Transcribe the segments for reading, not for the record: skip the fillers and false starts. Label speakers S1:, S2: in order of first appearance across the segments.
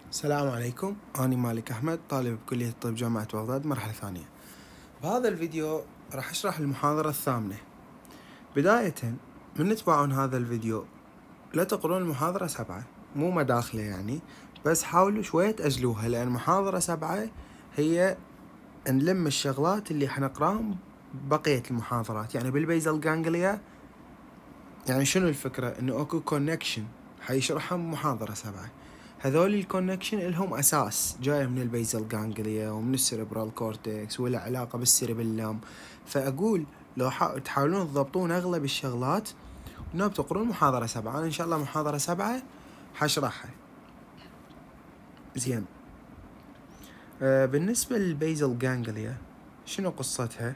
S1: السلام عليكم، أنا مالك أحمد، طالب بكلية الطب جامعة بغداد مرحلة ثانية. بهذا الفيديو راح أشرح المحاضرة الثامنة. بداية من تتابعون هذا الفيديو لا تقرون المحاضرة 7، مو مداخلة يعني، بس حاولوا شوية تأجلوها، لأن محاضرة 7 هي نلم الشغلات اللي حنقراهم بقية المحاضرات. يعني بالبيزل جانجليا، يعني شنو الفكرة؟ إنه أكو كونكشن حيشرحها بمحاضرة 7. هذول الكونكشن إلهم أساس جاي من البيزل جانجليا ومن السيربرال كورتكس ولا علاقة بالسيربيلم. فأقول لو تحاولون تضبطون أغلب الشغلات وناب تقرون محاضرة 7. أنا إن شاء الله محاضرة 7 حشرحها زين. بالنسبة للبيزل جانجليا شنو قصتها؟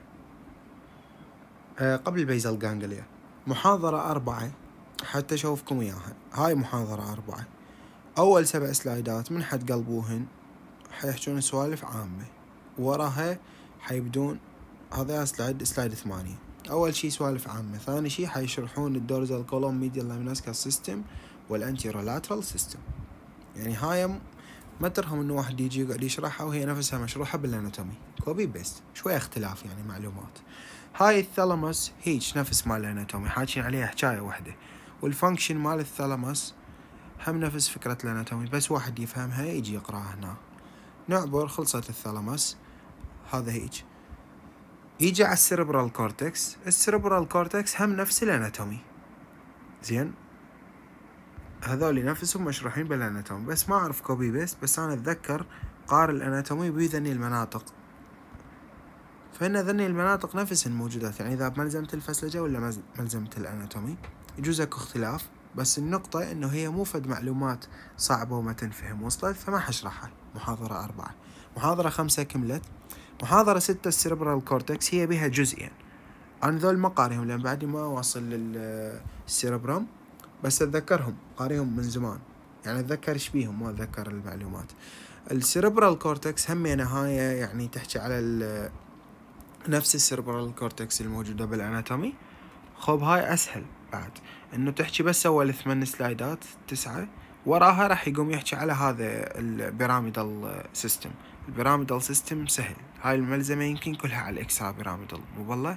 S1: قبل البيزل جانجليا محاضرة 4 حتى أشوفكم إياها. هاي محاضرة 4، أول 7 سلايدات من حد قلبوهن حيحجون سوالف عامة، وراها حيبدون هذا سلايد 8. أول شي سوالف عامة، ثاني شي حيشرحون الدورزال كولوم ميديال لاميناسكال سيستم والانتيرولاترال سيستم. يعني هاي ما ترهم إنه واحد يجي يقعد يشرحها وهي نفسها مشروحة بالاناتومي، كوبي بيست، شوية اختلاف يعني معلومات. هاي الثالاموس هيج نفس مال الاناتومي، حاكين عليها حكاية واحدة، والفانكشن مال الثالاموس هم نفس فكرة الاناتومي، بس واحد يفهمها يجي يقراها هنا. نعبر، خلصت الثالاموس. هذا هيج يجي على السيربرال كورتكس. السيربرال كورتكس هم نفس الاناتومي زين، هذول نفسهم مشروحين بالاناتومي، بس ما اعرف كوبي بس انا اتذكر قارئ الاناتومي بذني المناطق، فإن ذني المناطق نفسهن موجودات. يعني إذا بملزمة الفسلجة ولا ملزمة الأناتومي يجوز أكو اختلاف، بس النقطة إنه هي مو فد معلومات صعبة وما تنفهم وصلت، فما حشرحها. محاضرة 4. محاضرة 5 كملت. محاضرة 6 السيربرال كورتكس هي بها جزئين، أنا ذول ما قاريهم لأن بعدي ما واصل للسيربرم، بس أتذكرهم قاريهم من زمان، يعني أتذكر إيش بيهم ما أتذكر المعلومات. السيربرال كورتكس همينة هاي يعني تحكي على نفس السيربرال كورتكس الموجودة بالاناتومي. خب هاي اسهل بعد، انه تحكي بس اول 8 سلايدات 9 وراها راح يقوم يحكي على هذا البيراميدال سيستم. البيراميدال سيستم سهل، هاي الملزمة يمكن كلها على الاكسترا بيراميدال، مو والله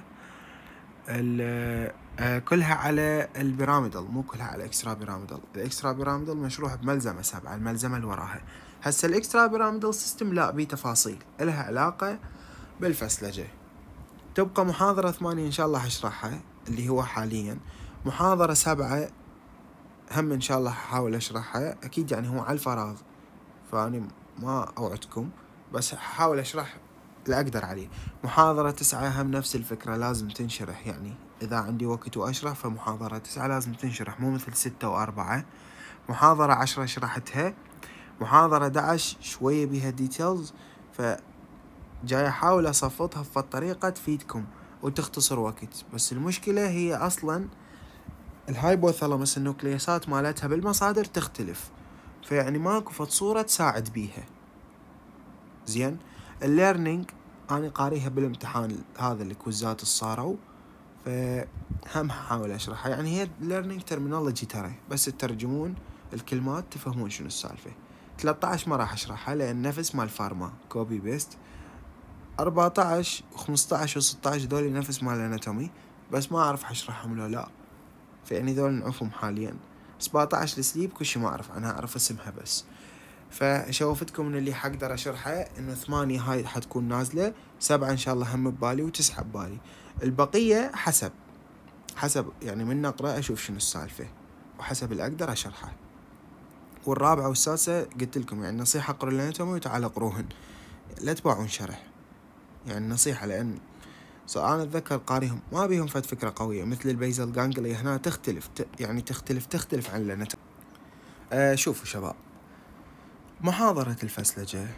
S1: كلها على البيراميدال، مو كلها على الاكسترا بيراميدال. الاكسترا بيراميدال مشروح بملزمة 7، الملزمة اللي وراها. هسه الاكسترا بيراميدال سيستم لا، بيه تفاصيل لها علاقة بالفسلجة. تبقى محاضرة 8 إن شاء الله هشرحها، اللي هو حاليا. محاضرة 7 هم إن شاء الله هحاول أشرحها، أكيد يعني هو على الفراغ فأني ما أوعدكم، بس هحاول أشرح اللي أقدر عليه. محاضرة 9 هم نفس الفكرة، لازم تنشرح، يعني إذا عندي وقت وأشرح فمحاضرة 9 لازم تنشرح، مو مثل 6 و4. محاضرة 10 شرحتها. محاضرة 11 شوية بيها ديتيلز، جاي أحاول أصفطها بطريقة تفيدكم وتختصر وقت، بس المشكلة هي أصلا الهايبوثالاموس النوكليسات مالتها بالمصادر تختلف، فيعني ماكو فد صورة تساعد بيها زين. الليرنينج أنا قاريها بالامتحان هذا الكوزات الصاروا، فهم حاول أشرحها. يعني هي الليرنينج ترمينولوجي ترى، بس تترجمون الكلمات تفهمون شنو السالفة. 13 ما راح أشرحها لأن نفس مال فارما كوبي بيست. 14 و15 و16 ذولي نفس مال الاناتومي، بس ما اعرف حشرحهم لو لا، فيعني ذول نعرفهم حاليا. 17 السليب كل شي ما اعرف عنها، اعرف اسمها بس. فشوفتكم من اللي حقدر اشرحه انه 8 هاي حتكون نازلة، 7 ان شاء الله هم ببالي و9 ببالي، البقية حسب يعني من نقرأ اشوف شنو السالفة وحسب اللي اقدر اشرحه. والرابعة والسادسة قلت لكم يعني نصيحة اقروا الاناتومي وتعال اقروهن، لا تباعون شرح، يعني نصيحة، لأن أنا أتذكر قاريهم ما بيهم فد فكرة قوية مثل البيزل غانجليا هنا تختلف، يعني تختلف عن الاناتومي. شوفوا شباب، محاضرة الفسلجة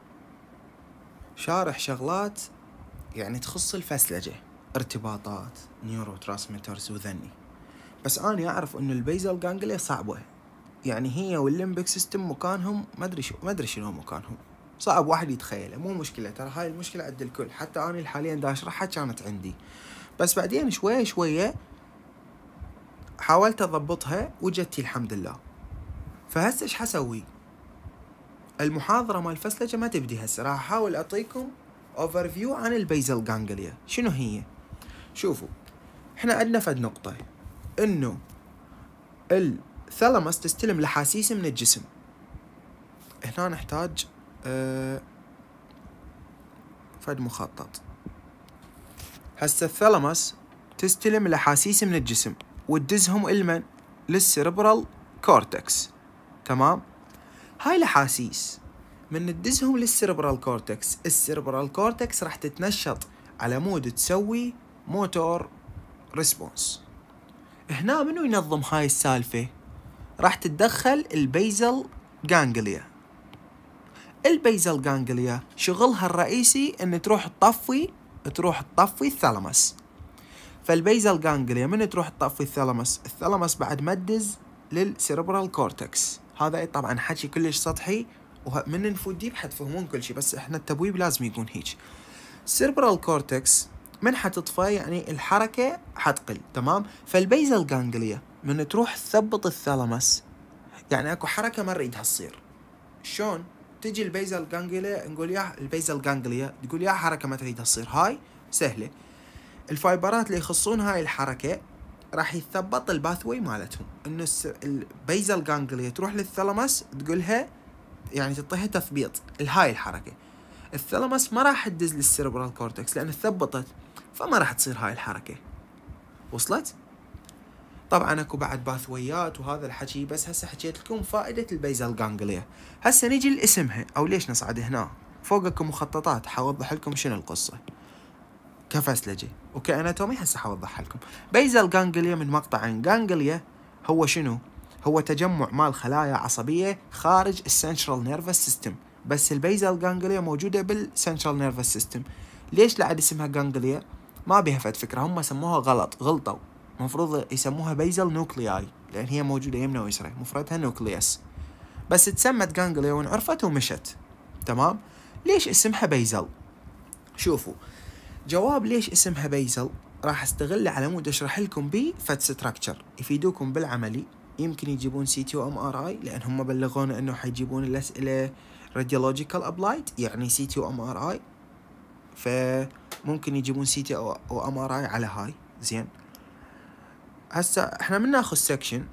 S1: شارح شغلات يعني تخص الفسلجة، ارتباطات، نيورو ترانسميترز وذني، بس أنا أعرف إنه البيزل غانجليا صعبة، يعني هي والليمبك سيستم مكانهم ما أدري شنو مكانهم، صعب واحد يتخيله. مو مشكلة ترى، هاي المشكلة عند الكل، حتى أنا حاليا دا أشرحها كانت عندي، بس بعدين شوية حاولت أضبطها وجدتي الحمد لله. فهسه إيش حسوي؟ المحاضرة مال الفسلجة ما تبدي هسه، راح احاول اعطيكم اوفر فيو عن البيزل جانجليا. شنو هي؟ شوفوا، احنا عندنا فد نقطة انه الثالاموس تستلم الاحاسيس من الجسم. هنا نحتاج فد مخطط. هسه الثالاموس تستلم الاحاسيس من الجسم وتدزهم لمن؟ للسيربرال كورتكس. تمام؟ هاي الاحاسيس من تدزهم للسيربرال كورتكس، السيربرال كورتكس راح تتنشط على مود تسوي موتور ريسبونس. هنا منو ينظم هاي السالفة؟ راح تتدخل البيزل جانجليا. البيزل جانجليا شغلها الرئيسي ان تروح تطفي الثالاموس. فالبيزل جانجليا من تروح تطفي الثالاموس بعد ما تدز للسيربرال كورتكس. هذا طبعا حكي كلش سطحي، ومن نفوت ديب حتفهمون كل شيء، بس احنا التبويب لازم يكون هيك. السيربرال كورتكس من حتطفى يعني الحركة حتقل. تمام؟ فالبيزل جانجليا من تروح تثبط الثالاموس، يعني اكو حركة ما نريدها تصير. شلون؟ تجي البيزل جانجليا نقول يا البيزل جانجليا تقول يا حركة ما تريدها تصير. هاي سهلة. الفايبرات اللي يخصون هاي الحركة راح يثبط الباثوي مالتهم، انه البيزل جانجليا تروح للثالاموس تقولها، يعني تعطيها تثبيط لهاي الحركة. الثالاموس ما راح تدز للسيربرال كورتكس لان ثبطت، فما راح تصير هاي الحركة. وصلت؟ طبعا اكو بعد باثويات وهذا الحكي، بس هسه حكيت لكم فائدة البيزل جانجليا. هسه نيجي لاسمها، او ليش نصعد هنا فوقكم مخططات حوضح لكم شنو القصة كفسلجة وكأناتومي. هسه حوضح لكم. بيزل جانجليا من مقطعين. جانجليا هو شنو؟ هو تجمع مال خلايا عصبية خارج السنترال نيرفس سيستم، بس البيزل جانجليا موجودة بالسنترال نيرفس سيستم. ليش لعد اسمها جانجليا؟ ما بيها فد فكرة، هم سموها غلطوا. مفروض يسموها بيزل نوكلياي، لأن هي موجودة يمنى ويسرى، مفردها نوكليوس، بس تسمت جانجليا وانعرفت ومشت. تمام؟ ليش اسمها بيزل؟ شوفوا، جواب ليش اسمها بيزل راح استغله على مود اشرح لكم بيه فد ستراكشر يفيدوكم بالعملي. يمكن يجيبون سي تي وام ار اي، لان هم بلغونا انه حيجيبون الاسئله راديولوجيكال ابلايد، يعني سي تي وام ار اي، فممكن يجيبون سي تي او ام ار اي على هاي. زين، هسه احنا من ناخذ سكشن،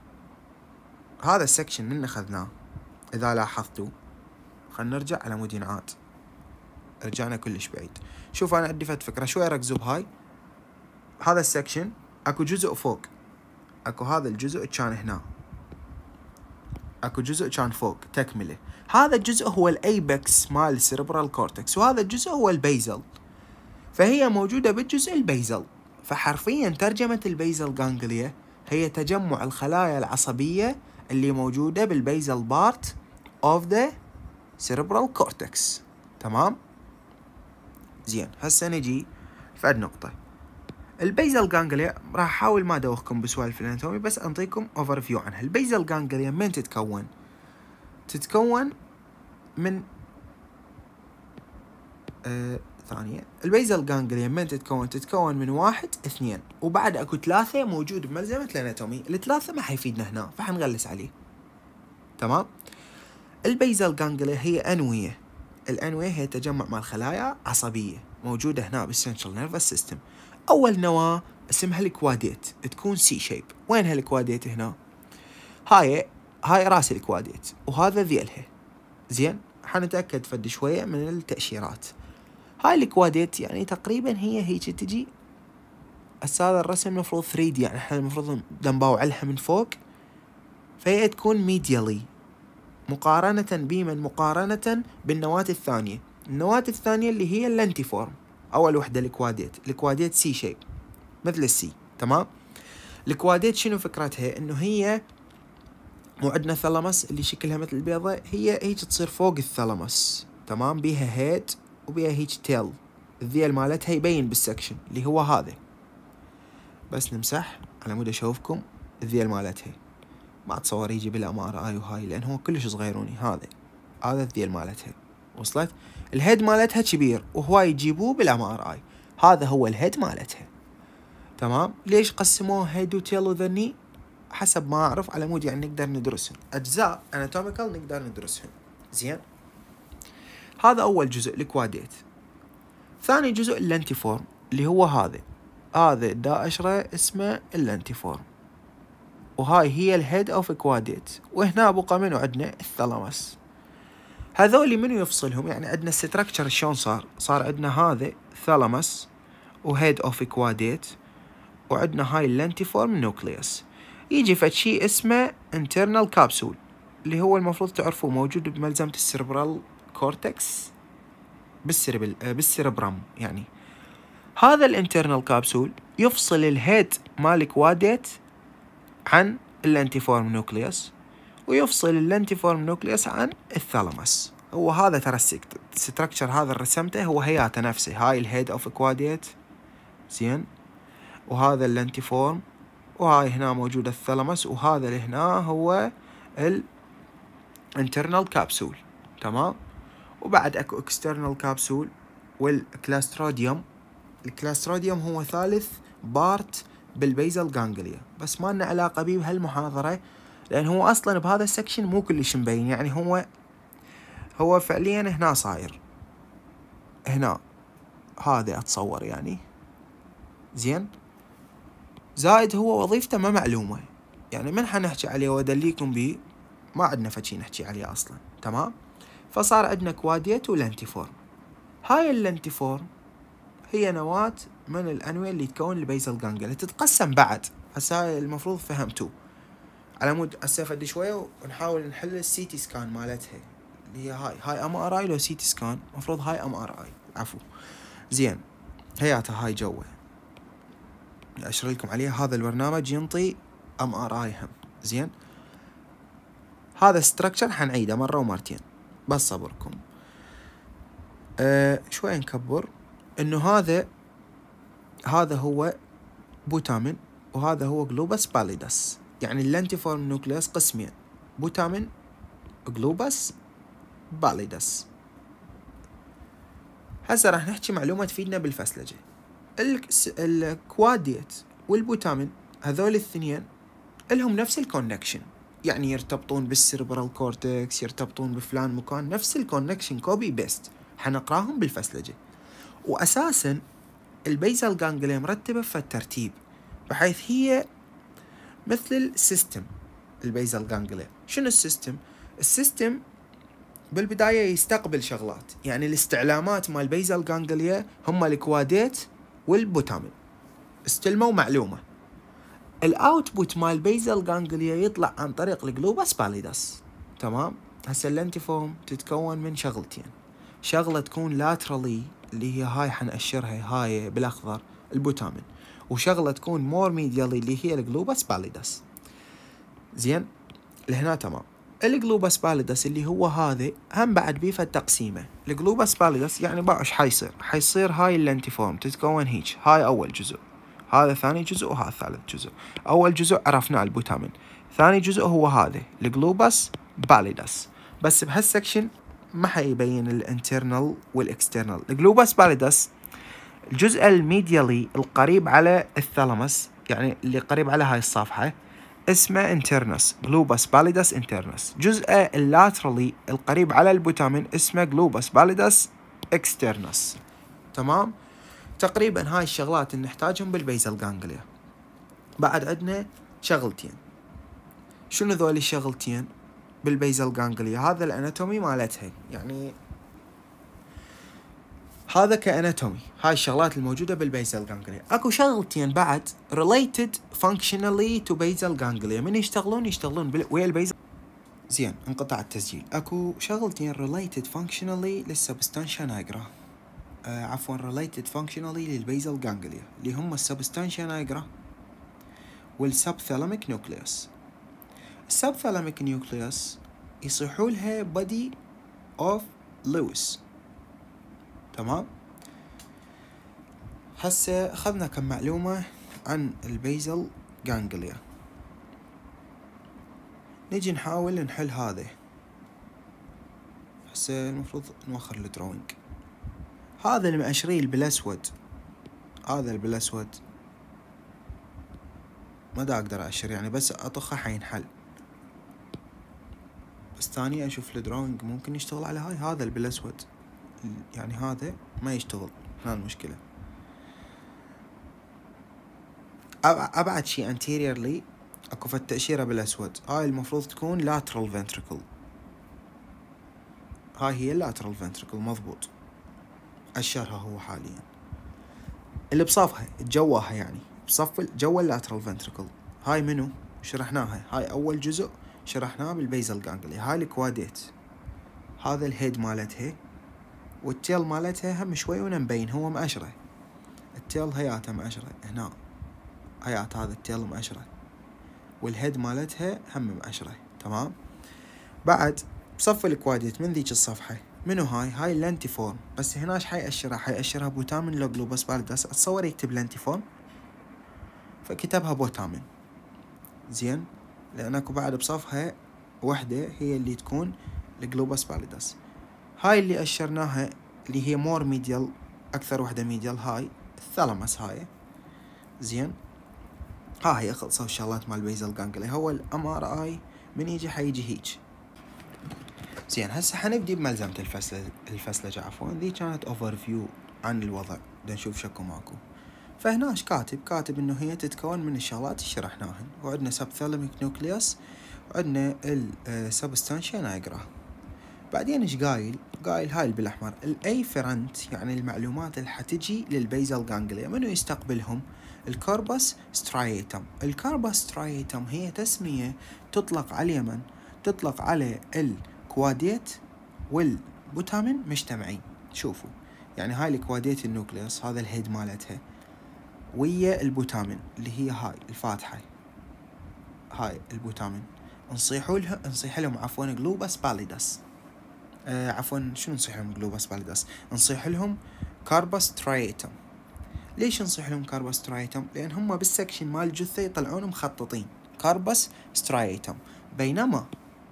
S1: هذا السكشن من اخذناه اذا لاحظتوا. خلينا نرجع على مود ينعاد، رجعنا كلش بعيد. شوف انا عندي فد فكره، شوي ركزوا بهاي. هذا السكشن اكو جزء فوق، اكو هذا الجزء كان هنا، اكو جزء كان فوق تكمله. هذا الجزء هو الايبكس مال السيربرال كورتكس، وهذا الجزء هو البيزل، فهي موجوده بالجزء البيزل. فحرفيا ترجمه البيزل جانجليا هي تجمع الخلايا العصبيه اللي موجوده بالبيزل بارت اوف ذا سيربرال كورتكس. تمام؟ زين، هسه نجي فد نقطه. البيزل جانجليا راح احاول ما ادوخكم بسوالف الاناتومي، بس انطيكم اوفر فيو عنها. البيزل جانجليا من تتكون من ثانية. البيزل جانجليا من تتكون من 1 2، وبعد اكو 3 موجود بملزمة الاناتومي. ال3 ما حيفيدنا هنا، فحنغلس عليه. تمام؟ البيزل جانجليا هي انوية. الانوية هي تجمع مال خلايا عصبية موجودة هنا بالسنترال نيرفس سيستم. اول نواة اسمها الكواديت، تكون سي شيب. وينها الكواديت؟ هنا. هاي راس الكواديت، وهذا ذيلها. زين، حنتأكد فد شوية من التأشيرات. هاي الكواديت يعني تقريبا هي هيك تجي. هذا الرسم المفروض 3D، يعني احنا المفروض نباوعلها من فوق، فهي تكون ميديالي مقارنة بالنواة الثانية. النواة الثانية اللي هي اللانتيفورم. أول وحدة الكواديت سي شيب مثل السي. تمام؟ الكواديت شنو فكرتها؟ إنه هي مو عندنا ثالاموس اللي شكلها مثل البيضة، هي هيك تصير فوق الثالاموس. تمام؟ بيها هيد وبيها هيك تيل. الذيل مالتها يبين بالسكشن اللي هو هذا، بس نمسح على مود أشوفكم الذيل مالتها. ما اتصور يجي بالام ار اي وهاي، لان هو كلش صغيروني. هذا الذيل مالتها. وصلت؟ الهيد مالتها كبير، وهواي يجيبوه بالام ار اي. هذا هو الهيد مالتها. تمام؟ ليش قسموه هيد وتيل وذني؟ حسب ما اعرف على مود يعني نقدر ندرسهم اجزاء اناتوميكال، نقدر ندرسهم. زين، هذا أول جزء الكواديت. ثاني جزء اللانتيفورم اللي هو هذا الدائشرة اسمه اللانتيفورم، وهاي هي الهيد اوف كواديت. وهنا بقى منو عندنا الثالاموس. هذول منو يفصلهم؟ يعني عندنا الستركتشر شلون صار عندنا هذا ثالاموس وهيد اوف كواديت، وعندنا هاي اللانتيفورم نوكليوس. يجي فد شيء اسمه internal كابسول اللي هو المفروض تعرفوه موجود بملزمة السيربرال كورتكس بالسيربرام. يعني هذا الانترنال كابسول يفصل الهيد مال كواديت عن اللانتيفورم نوكليوس، ويفصل اللانتيفورم نوكليوس عن الثالاموس. هو هذا ترى الستركتشر هذا رسمته هو هياته نفسه. هاي الهيد اوف كواديت، زين، وهذا اللانتيفورم، وهاي هنا موجود الثالاموس، وهذا اللي هنا هو الانترنال كابسول. تمام. وبعد اكو اكسترنال كابسول والكلاستروديوم. الكلاستروديوم هو ثالث بارت بالبيزل غانجليا، بس ما لنا علاقة به بهالمحاضرة لأن هو أصلا بهذا السكشن مو كلش مبين. يعني هو فعليا هنا صاير، هنا هذا أتصور يعني، زين، زائد هو وظيفته ما معلومة. يعني من حنحكي عليه وأدليكم به ما عندنا فشي نحكي عليه أصلا. تمام. فصار عندنا كواديت ولانتيفورم. هاي اللانتيفورم هي نواة من الأنوية اللي تكون البيزل غانجليا، تتقسم بعد. هسه هاي المفروض فهمتوه. على مود هسه فد شوية ونحاول نحل السيتي سكان مالتها اللي هي هاي ام ار اي لو سيتي سكان. مفروض هاي ام ار اي، عفو. زين، هياتها هاي جوه اشر لكم عليها. هذا البرنامج ينطي ام ار اي هم. زين، هذا ستراكشر حنعيده مرة ومرتين بس صبركم. شوي نكبر. انه هذا هو بوتامين، وهذا هو جلوبس باليدس. يعني اللانتيفورم نوكليوس قسمين، بوتامين جلوبس باليدس. هسه راح نحكي معلومة تفيدنا بالفسلجة. الكواديت والبوتامين هذول الاثنين لهم نفس الكونكشن، يعني يرتبطون بالسيربرال كورتكس، يرتبطون بفلان مكان، نفس الكونكشن كوبي بيست. حنقراهم بالفسلجة. وأساسا البيزل غانجليا مرتبة في الترتيب بحيث هي مثل السيستم. البيزل غانجليا شنو السيستم؟ السيستم بالبداية يستقبل شغلات، يعني الاستعلامات مال البيزل غانجليا هم الكواديت والبوتامين استلموا معلومة. الاوتبوت مال البيزل غانجليا يطلع عن طريق الجلوبس باليدس. تمام. هسه اللانتيفورم تتكون من شغلتين، شغلة تكون لاترالي اللي هي هاي حنأشرها هاي بالاخضر البوتامين، وشغلة تكون مور ميديالي اللي هي الجلوبس باليدس. زين لهنا تمام. الجلوبس باليدس اللي هو هذا هم بعد بيه فد تقسيمه. الجلوبس باليدس يعني بقى ايش حيصير هاي اللانتيفورم تتكون هيك. هاي اول جزء، هذا ثاني جزء، وهذا ثالث جزء. اول جزء عرفناه البوتامين، ثاني جزء هو هذا الجلوبس باليدس. بس بهالسكشن ما حيبين الانترنال والاكسترنال. الجلوبس باليدس الجزء الميديالي القريب على الثالاموس، يعني اللي قريب على هاي الصفحة، اسمه انترنس، جلوبس باليدس انترنس. جزء اللاترالي القريب على البوتامين اسمه جلوبس باليدس اكسترنس. تمام. تقريبا هاي الشغلات اللي نحتاجهم بالبيزل غانجليا. بعد عندنا شغلتين. شنو ذولي الشغلتين بالبيزل غانجليا؟ هذا الاناتومي مالتها، يعني هذا كأناتومي. هاي الشغلات الموجودة بالبيزل غانجليا. اكو شغلتين بعد related functionally to basal ganglia. من يشتغلون ويا البيزل. زين، انقطع التسجيل. اكو شغلتين related functionally للسبستانشيا نايجرا، عفوا related functionally للبيزل غانجليا، اللي هم السبستانشيا نايجرا والسبثالاميك نيوكليوس. السبثالاميك نيوكليوس يصيحوا لها body of Lewis. تمام. هسه أخذنا كم معلومة عن البيزل غانجليا. نجي نحاول نحل هذا. هسه المفروض نوخر الدروينج. هذا المأشريل بالأسود، هذا بالأسود ما دا أقدر أشر، يعني بس أطخه حينحل. بس ثاني اشوف الدروينج ممكن يشتغل على هاي، هذا اللي بالاسود يعني هذا ما يشتغل، هنا المشكلة. ابعد شي anteriorly اكو فد تأشيرة بالاسود، هاي المفروض تكون lateral ventricle، هاي هي lateral ventricle مضبوط، اشرها هو حاليا. اللي بصفها جواها يعني بصف جوا اللاترال فنتركل، هاي منو شرحناها، هاي اول جزء شرحناه بالبيزل جانجليا، هاي الكواديت، هذا الهيد مالتها، والتيل مالتها هم شوي ونمبين هو مأشرة، التيل هياته مأشرة هنا، هيات هذا التيل مأشرة، والهيد مالتها هم مأشرة. تمام. بعد بصف الكواديت من ذيك الصفحة منو هاي اللانتيفورم، بس هنا ايش حيأشرها بوتامين لو جلوبس باليدس، اتصور يكتب لانتيفورم فكتبها بوتامين، زين، لان اكو بعد بصفها وحدة هي اللي تكون الجلوبس باليدس. هاي اللي أشرناها اللي هي مور ميديال، اكثر وحدة ميديال، هاي الثالاموس هاي، زين. هي خلصوا الشغلات مال بيزل جانجلي، هو الام ار اي من يجي حيجي هيج. زين، هسه حنبدي بملزمة الفسلجة عفوا، ذي كانت اوفر فيو عن الوضع، بدنا نشوف شكو ماكو. فهنا ايش كاتب انه هي تتكون من الشغلات اللي شرحناهن، وعندنا سبثالاميك نوكليوس، وعندنا السبستانشيا نايجرا. بعدين ايش قايل هاي اللي بالاحمر الايفرنت، يعني المعلومات اللي حتجي للبيزل جانجليا منو يستقبلهم؟ الكوربس سترايتم. الكوربس سترايتم هي تسمية تطلق على اليمن، تطلق على الكواديت والبوتامين مجتمعين. شوفوا يعني هاي الكواديت النوكليوس، هذا الهيد مالتها، ويا البوتامين اللي هي هاي الفاتحة، هاي البوتامين، نصيح لهم عفوا جلوبس باليدس، عفوا شنو نصيح لهم جلوبس باليدس؟ نصيح لهم كاربس ترايتم. ليش نصيح لهم كاربس ترايتم؟ لان هم بالسكشن مال الجثة يطلعون مخططين كاربس سترايتم، بينما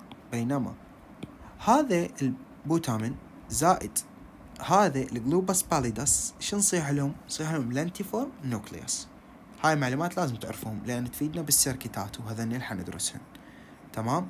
S1: هذا البوتامين زائد هذا الجلوبس باليدس شو نصيح لهم؟ نصيح لهم لانتيفورم نوكليوس. هاي معلومات لازم تعرفهم لان تفيدنا بالسيركتات وهذا اللي حندرسهن. تمام.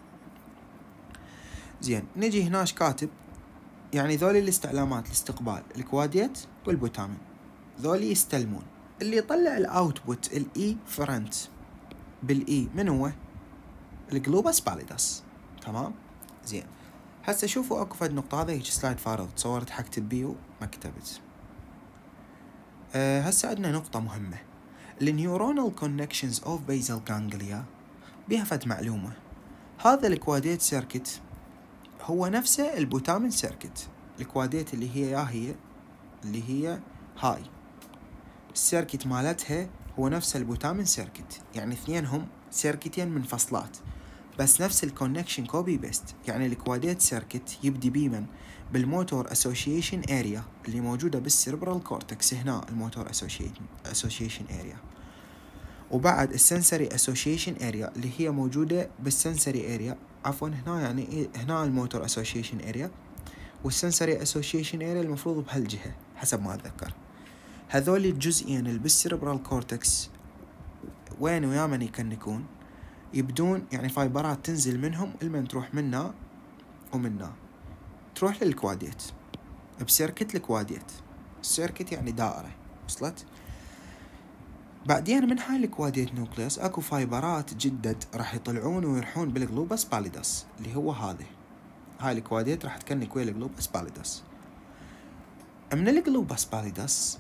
S1: زين، نجي هنا كاتب يعني ذولي الاستعلامات الاستقبال الكواديت والبوتامين، ذولي يستلمون، اللي يطلع الاوتبوت الاي فرنت بالاي من هو؟ الجلوبس باليدس. تمام. زين، هسه شوفوا اكو فد نقطة، هذا هيك سلايد فارغ تصورت حكتب بيه ما كتبت. هسه عندنا نقطة مهمة، النيورونال كونكشنز اوف بيزل جانجليا، بيها فد معلومة، هذا الكواديت سيركت هو نفسه البوتامين سيركت. الكواديت اللي هي هاي السيركت مالتها هو نفس البوتامين سيركت، يعني اثنينهم سيركتين منفصلات بس نفس الكونكشن كوبي بيست. يعني الكواديت سيركت يبدي بيمن بالموتور اسوشيشن اريا اللي موجوده بالسيربرال كورتكس، هنا الموتور اسوشيشن اريا، وبعد السنسري اسوشيشن اريا اللي هي موجوده بالسنسري اريا، عفوا هنا يعني هنا الموتور اسوشيشن اريا، والسنسري اسوشيشن اريا المفروض بهالجهه حسب ما اتذكر. هذول الجزئين اللي بالسيربرال كورتكس وين ويا من يكنكون، يبدون يعني فايبرات تنزل منهم المن تروح منا ومنا، تروح للكواديت بسيركت الكواديت، السيركت يعني دائرة وصلت. بعدين من هاي الكواديت نوكليوس اكو فايبرات جدد راح يطلعون ويروحون بالجلوبس باليدس اللي هو هذا، هاي الكواديت راح تكنك ويا الجلوبس باليدس. من الجلوبس باليدس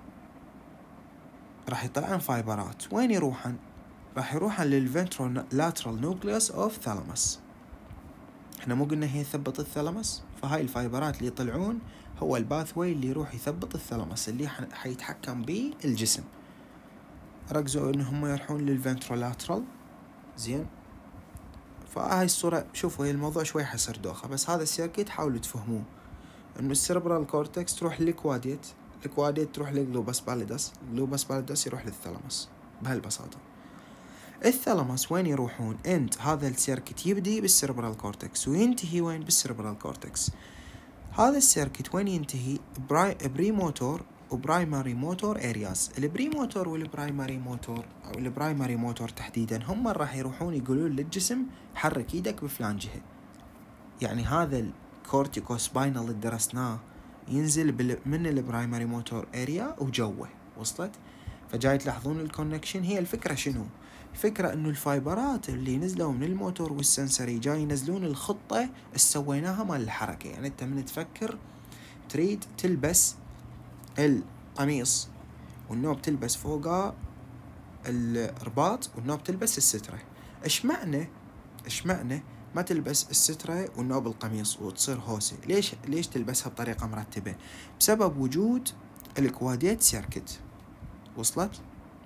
S1: راح يطلعن فايبرات وين يروحن؟ راح يروحن للفنترولاترال نوكليوس اوف ثالاموس. احنا مو قلنا هي تثبط الثالاموس؟ فهاي الفايبرات اللي يطلعون هو الباثوي اللي يروح يثبط الثالاموس اللي حيتحكم به الجسم. ركزوا انهم يروحون للفنترولاترال. زين، فهاي الصورة شوفوا هي الموضوع شوي حيصير دوخة، بس هذا السيركت حاولوا تفهموه، انه السيربرال كورتكس تروح للكواديت، الكواديت تروح للجلوبس باليدس، الجلوبس باليدس يروح للثالاموس بهالبساطة. الثالاموس وين يروحون؟ هذا السيركت يبدي بالسيربرال كورتكس وينتهي وين؟ بالسيربرال كورتكس. هذا السيركت وين ينتهي؟ بري موتور وبرايمري موتور ارياز. البري موتور والبرايمري موتور او البرايمري موتور تحديدا هم راح يروحون يقولون للجسم حرك ايدك بفلان جهة، يعني هذا الكورتيكو سباينال اللي درسناه ينزل من البرايمري موتور اريا وجوه. وصلت؟ فجاي تلاحظون الكونكشن. هي الفكرة شنو؟ الفكرة انه الفايبرات اللي نزلوا من الموتور والسنسري جاي ينزلون الخطة اللي سويناها مال الحركة. يعني انت من تفكر تريد تلبس القميص والنوب تلبس فوقه الرباط والنوب تلبس السترة، ايش معنى ما تلبس السترة والنوب القميص وتصير هوسة؟ ليش تلبسها بطريقة مرتبة؟ بسبب وجود الكواديت سيركت. وصلت؟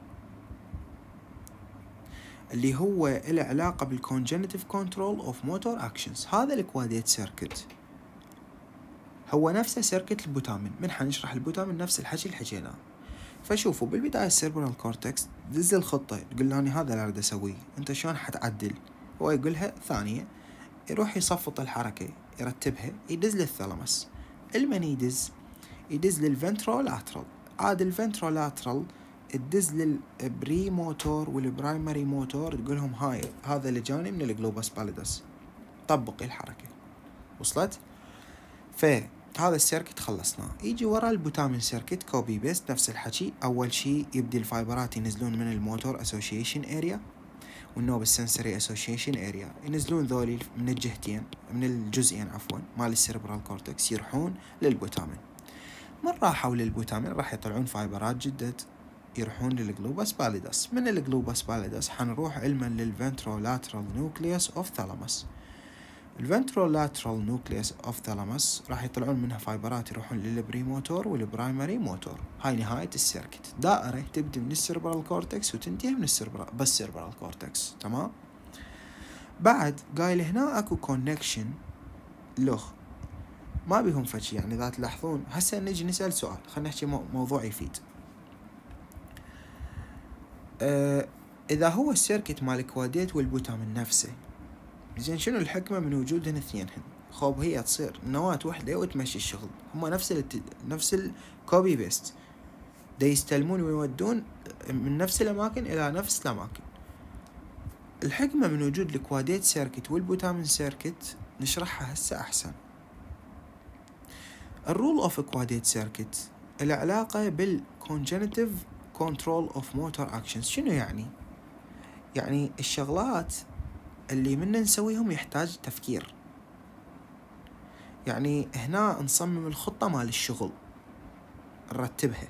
S1: اللي هو له علاقة بالكونجنتيف كنترول اوف موتور اكشنز. هذا الكواديت سيركت هو نفسه سيركت البوتامين. من حنشرح البوتامين نفس الحكي اللي حكيناه. فشوفوا بالبداية السيربرال كورتكس دز الخطة، تقول له أنا هذا اللي أريد أسويه، أنت شلون حتعدل؟ هو يقولها ثانية، يروح يصفط الحركة يرتبها، يدز للثالاموس. المن يدز للفنترولاترال. عاد الفنترولاترال تدز للبري موتور والبرايمري موتور، تقولهم هذا اللي جاني من الجلوبوس باليدس، طبقي الحركة. وصلت؟ فهذا السيركت خلصناه. يجي ورا البوتامين سيركت كوبي بيست نفس الحكي. أول شي يبدي الفايبرات ينزلون من الموتور اسوشيشن اريا والنوب السنسري اسوشيشن اريا، ينزلون ذولي من الجزئين مال السيربرال كورتكس، يروحون للبوتامين. من راحوا للبوتامين راح يطلعون فايبرات جدد يروحون للجلوبوس باليدس. من الجلوبوس باليدس حنروح علما للفنترولاترال نوكليوس اوف ثالاموس. الفنترولاترال نوكليوس اوف ثالاموس راح يطلعون منها فايبرات يروحون للبريموتور والبرايمري موتور. هاي نهاية السيركت. دائرة تبدي من السيربرال كورتكس وتنتهي من السيربرال كورتكس. تمام؟ بعد قايل هنا اكو كونكشن لخ ما بيهم فشي. يعني اذا تلاحظون هسه نجي نسأل سؤال، خلينا نحكي موضوع يفيد. اذا هو السيركت مال الكواديت والبوتامين نفسه، زين شنو الحكمة من وجودهن اثنينهن؟ خوب هي تصير نواة وحدة وتمشي الشغل. هما نفس الكوبي بيست، دا يستلمون ويودون من نفس الأماكن إلى نفس الأماكن. الحكمة من وجود الكواديت سيركت والبوتامين سيركت نشرحها هسه أحسن. الرول اوف كواديت سيركت العلاقة بالكونجنتيف كنترول اوف موتور اكشنز. شنو يعني؟ يعني الشغلات اللي منا نسويهم يحتاج تفكير. يعني هنا نصمم الخطة مال الشغل نرتبها.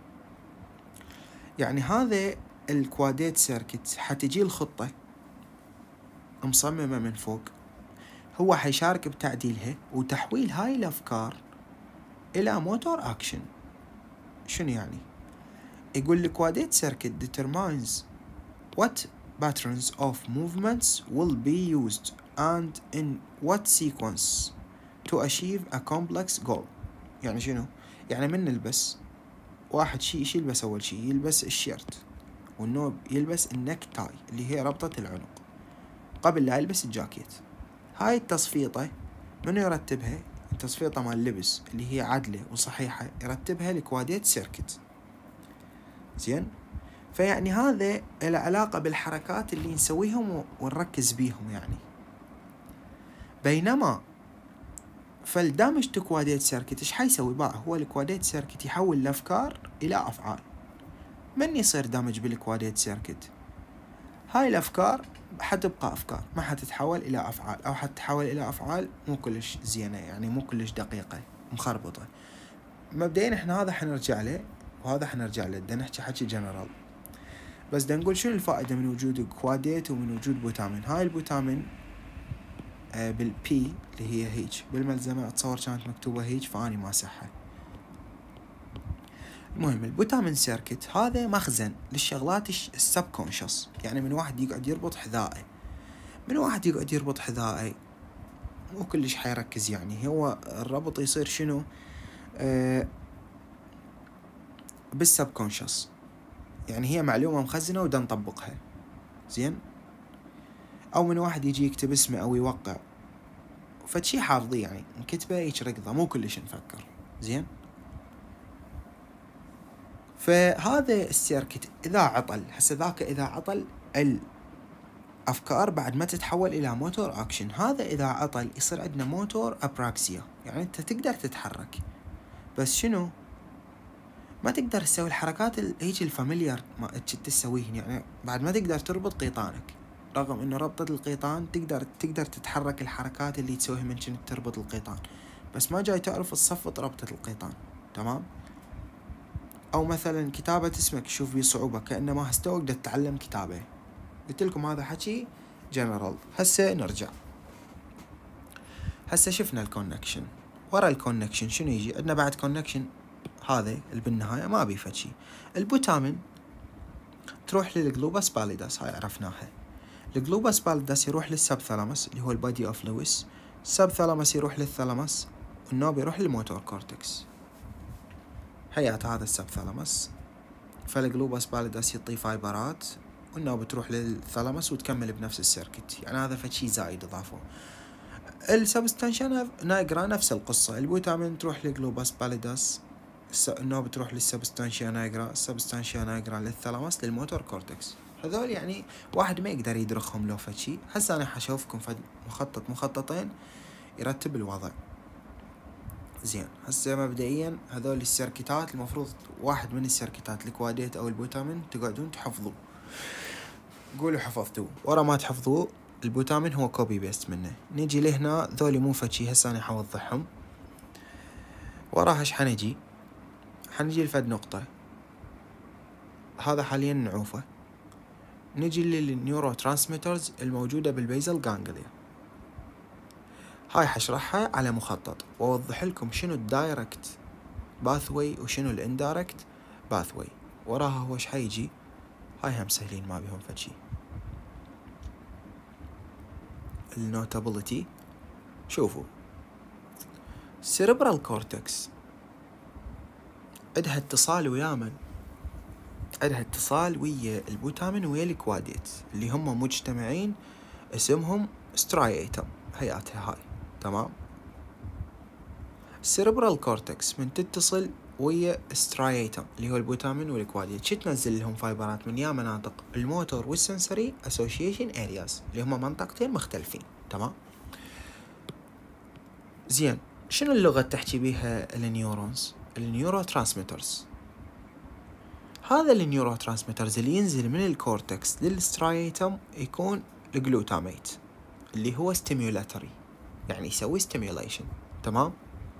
S1: يعني هذا الكواديت سيركت حتجي الخطة مصممة من فوق، هو حيشارك بتعديلها وتحويل هاي الأفكار إلى موتور أكشن. شنو يعني؟ يقول الكواديت سيركت determines what patterns of movements will be used and in what sequence to achieve a complex goal. يعني شنو؟ يعني من نلبس واحد شي يلبس أول شي يلبس الشيرت، والنوب يلبس النك تاي اللي هي ربطة العنق قبل لا يلبس الجاكيت. هاي التصفيطة من يرتبها؟ التصفيطة مال اللبس اللي هي عدلة وصحيحة يرتبها الكواديت سيركت. زين؟ فيعني هذا له علاقة بالحركات اللي نسويهم ونركز بيهم. يعني بينما فالدامج كواديت سيركت ايش حيسوي بقى؟ هو الكواديت سيركت يحول الافكار الى افعال. من يصير دامج بالكواديت سيركت؟ هاي الافكار حتبقى افكار، ما حتتحول الى افعال، او حتتحول الى افعال مو كلش زينة، يعني مو كلش دقيقة، مخربطة. مبدئيا احنا هذا حنرجع له وهذا حنرجع له، بدنا نحكي حكي جنرال. بس بدنا نقول شنو الفائدة من وجود كواديت ومن وجود بوتامين. هاي البوتامين بالبي اللي هي هيج بالملزمة اتصور كانت مكتوبة هيج فاني ماسحها. المهم البوتامين سيركت هذا مخزن للشغلات السبكونشس. يعني من واحد يقعد يربط حذائه مو كلش حيركز، يعني هو الربط يصير شنو بالسبكونشس، يعني هي معلومة مخزنة ودا نطبقها. زين؟ او من واحد يجي يكتب اسمه او يوقع فشي حافظيه، يعني نكتبه هيك ركضة مو كلش نفكر. زين؟ فهذا السيركت اذا عطل، هسه ذاك اذا عطل أفكار بعد ما تتحول إلى موتور أكشن. هذا إذا عطل يصير عندنا موتور أبراكسيا، يعني أنت تقدر تتحرك بس شنو ما تقدر تسوي الحركات هيك الفاميليار ما تسويهن، يعني بعد ما تقدر تربط قيطانك، رغم إنه ربطة القيطان تقدر تتحرك الحركات اللي تسويها من كنت تربط القيطان، بس ما جاي تعرف تصفط ربطة القيطان. تمام. أو مثلا كتابة اسمك شوف بيه صعوبة، كأنما هسه تقدر تتعلم كتابة. قلت لكم هذا حكي جنرال. هسه نرجع، هسه شفنا الكونكشن. ورا الكونكشن شنو يجي عندنا بعد كونكشن؟ هذا اللي بالنهاية ما بيفد شي. البوتامين تروح للجلوباس باليداس، هاي عرفناها. الجلوباس باليداس يروح للسبثالاموس اللي هو البادي اوف لويس، السبثالاموس يروح للثالاموس، والنوب يروح للموتور كورتكس. حيات هذا السبثالاموس، فالجلوباس باليداس يعطي فايبرات، والنوب تروح للثالاموس وتكمل بنفس السيركت. يعني هذا فشي زايد اضافه. السبستانشيا نايجرا نفس القصة، البوتامين تروح لجلوباس باليداس، النوب تروح للسبستانشيا نايجرا، السبستانشيا نايجرا للثالاموس للموتور كورتكس. هذول يعني واحد ما يقدر يدرخهم لو فشي. هسه انا حشوفكم فد مخططين يرتب الوضع. زين، هسه مبدئيا هذول السيركتات المفروض واحد من السيركتات الكواديت او البوتامين تقعدون تحفظوه. قولوا حفظتوه، ورا ما تحفظوه البوتامين هو كوبي بيست منه. نيجي لهنا ذولي مو فشي، هسه انا حوضحهم. وراها ايش حنجي لفد نقطة، هذا حاليا نعوفه. نجي للنيورو ترانسميترز الموجودة بالبيزل غانجليا، هاي حشرحها على مخطط واوضح لكم شنو الدايركت باثوي وشنو الاندايركت باثوي. وراها هو ايش حيجي، هاي هم سهلين ما بيهم فشي. النوتابيلتي، شوفوا السيربرال كورتكس عندها اتصال ويا من؟ عندها اتصال ويا البوتامين ويا الكواديت اللي هم مجتمعين، اسمهم سترايتم، هياتها هاي. تمام. السيربرال كورتكس من تتصل ويا سترايتم اللي هو البوتامين والكواديت، شو تنزل لهم فايبرات من يا مناطق الموتور والسنسوري اسوشيشن ارياز اللي هم منطقتين مختلفين. تمام. زين، شنو اللغة تحكي بيها النيورونز؟ النيورو ترانسميترز. هذا النيورو ترانسميترز اللي ينزل من الكورتكس للسترايتم يكون الجلوتاميت اللي هو ستيميولاتوري، يعني يسوي ستيميوليشن. تمام.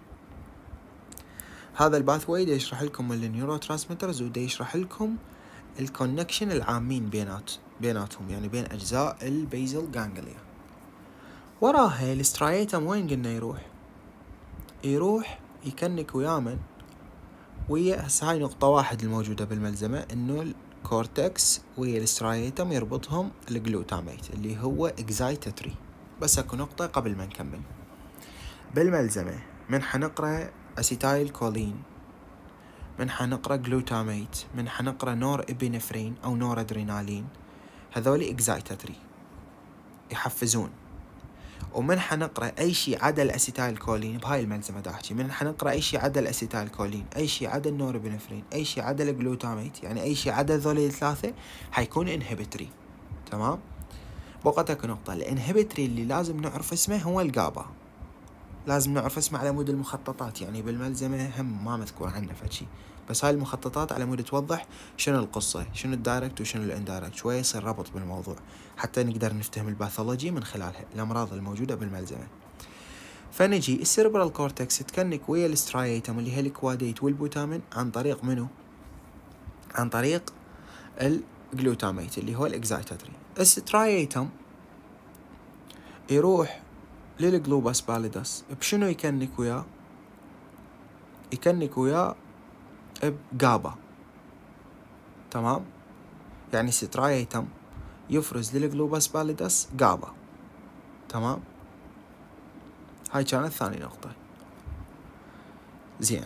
S1: هذا الباثوي دا يشرح لكم النيورو ترانسميترز ودا يشرح لكم الكونكشن العامين بيناتهم، يعني بين اجزاء البيزل غانجليا. وراها السترايتم وين قلنا يروح يكنك ويا من؟ ويا هسه هاي نقطة واحد الموجودة بالملزمة، انه الكورتكس ويا السترايتم يربطهم الجلوتاميت اللي هو اكزايتاتري. بس اكو نقطة قبل ما نكمل، بالملزمة من حنقرأ اسيتايل كولين، من حنقرأ جلوتاميت، من حنقرأ نور ابينفرين او نور ادرينالين، هذولي اكزايتاتري يحفزون. ومن حنقرأ أي شيء عدا الأسيتايل كولين بهاي الملزمة دا أحكي، من حنقرأ أي شيء عدا الأسيتايل كولين، أي شيء عدا النورابينفرين، أي شيء عدا الجلوتاميت، يعني أي شيء عدا ذولي الثلاثة حيكون انهبيتري. تمام. بقتك نقطة، الانهبيتري اللي لازم نعرف اسمه هو الجابا، لازم نعرف اسمه على مود المخططات، يعني بالملزمة هم ما مذكور عنه فشي، بس هاي المخططات على مود توضح شنو القصة، شنو الدايركت وشنو الاندايركت، شوية يصير ربط بالموضوع حتى نقدر نفتهم الباثولوجي من خلالها، الأمراض الموجودة بالملزمة. فنجي السيربرال كورتكس تكنك ويا السترايتم اللي هي الكواديت والبوتامين عن طريق منو؟ عن طريق الجلوتاميت اللي هو الاكزايتاتري. السترايتم يروح للجلوباس باليداس بشنو يكنك وياه؟ يكنك وياه بجابا. تمام. يعني سترايتم يفرز للجلوباس باليداس جابا. تمام. هاي كانت ثاني نقطة. زين،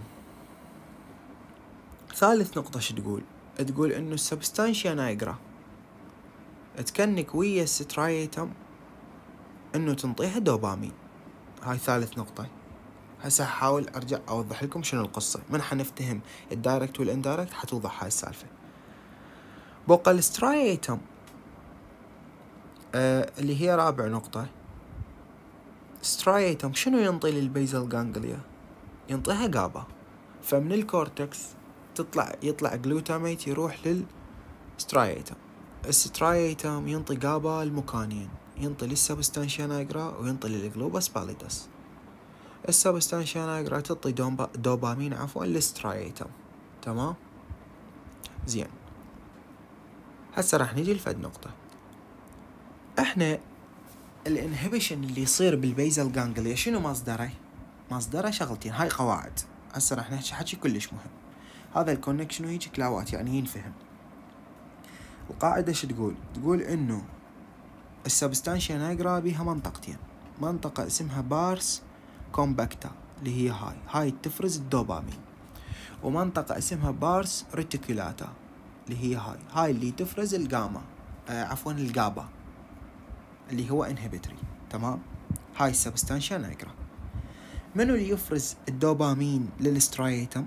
S1: ثالث نقطة شو تقول انه السبستانشيا نايجرا تكنك ويا السترايتم انه تنطيها دوبامين. هاي ثالث نقطة. هسه حاول ارجع اوضح لكم شنو القصة، من حنفتهم الدايركت والاندايركت حتوضح هاي السالفة. بقى السترايتم اللي هي رابع نقطة. سترايتم شنو ينطي للبيزل غانجليا؟ ينطيها جابا. فمن الكورتكس يطلع جلوتاميت يروح للسترايتم. السترايتم ينطي جابا المكانين، ينطي للسبستانشيا نيجرا وينطي للجلوبس باليدس. السبستانشيا نيجرا تعطي دوبامين للسترايتم. تمام؟ زين. هسه راح نجي لفد نقطة. احنا الانهبيشن اللي يصير بالبيزل غانجليا شنو مصدره؟ مصدره شغلتين، هاي قواعد. هسه راح نحكي حكي كلش مهم. هذا الكونكشن ويجي كلاوات يعني ينفهم. القاعدة شو تقول؟ تقول انه السبستانشيا نيجرا بيها منطقتين، منطقة اسمها بارس كومباكتا اللي هي هاي تفرز الدوبامين، ومنطقة اسمها بارس ريتيكولاتا اللي هي هاي اللي تفرز الجاما الجابا اللي هو انهبيتري. تمام؟ هاي السبستانشيا نيجرا. منو اللي يفرز الدوبامين للسترايتم؟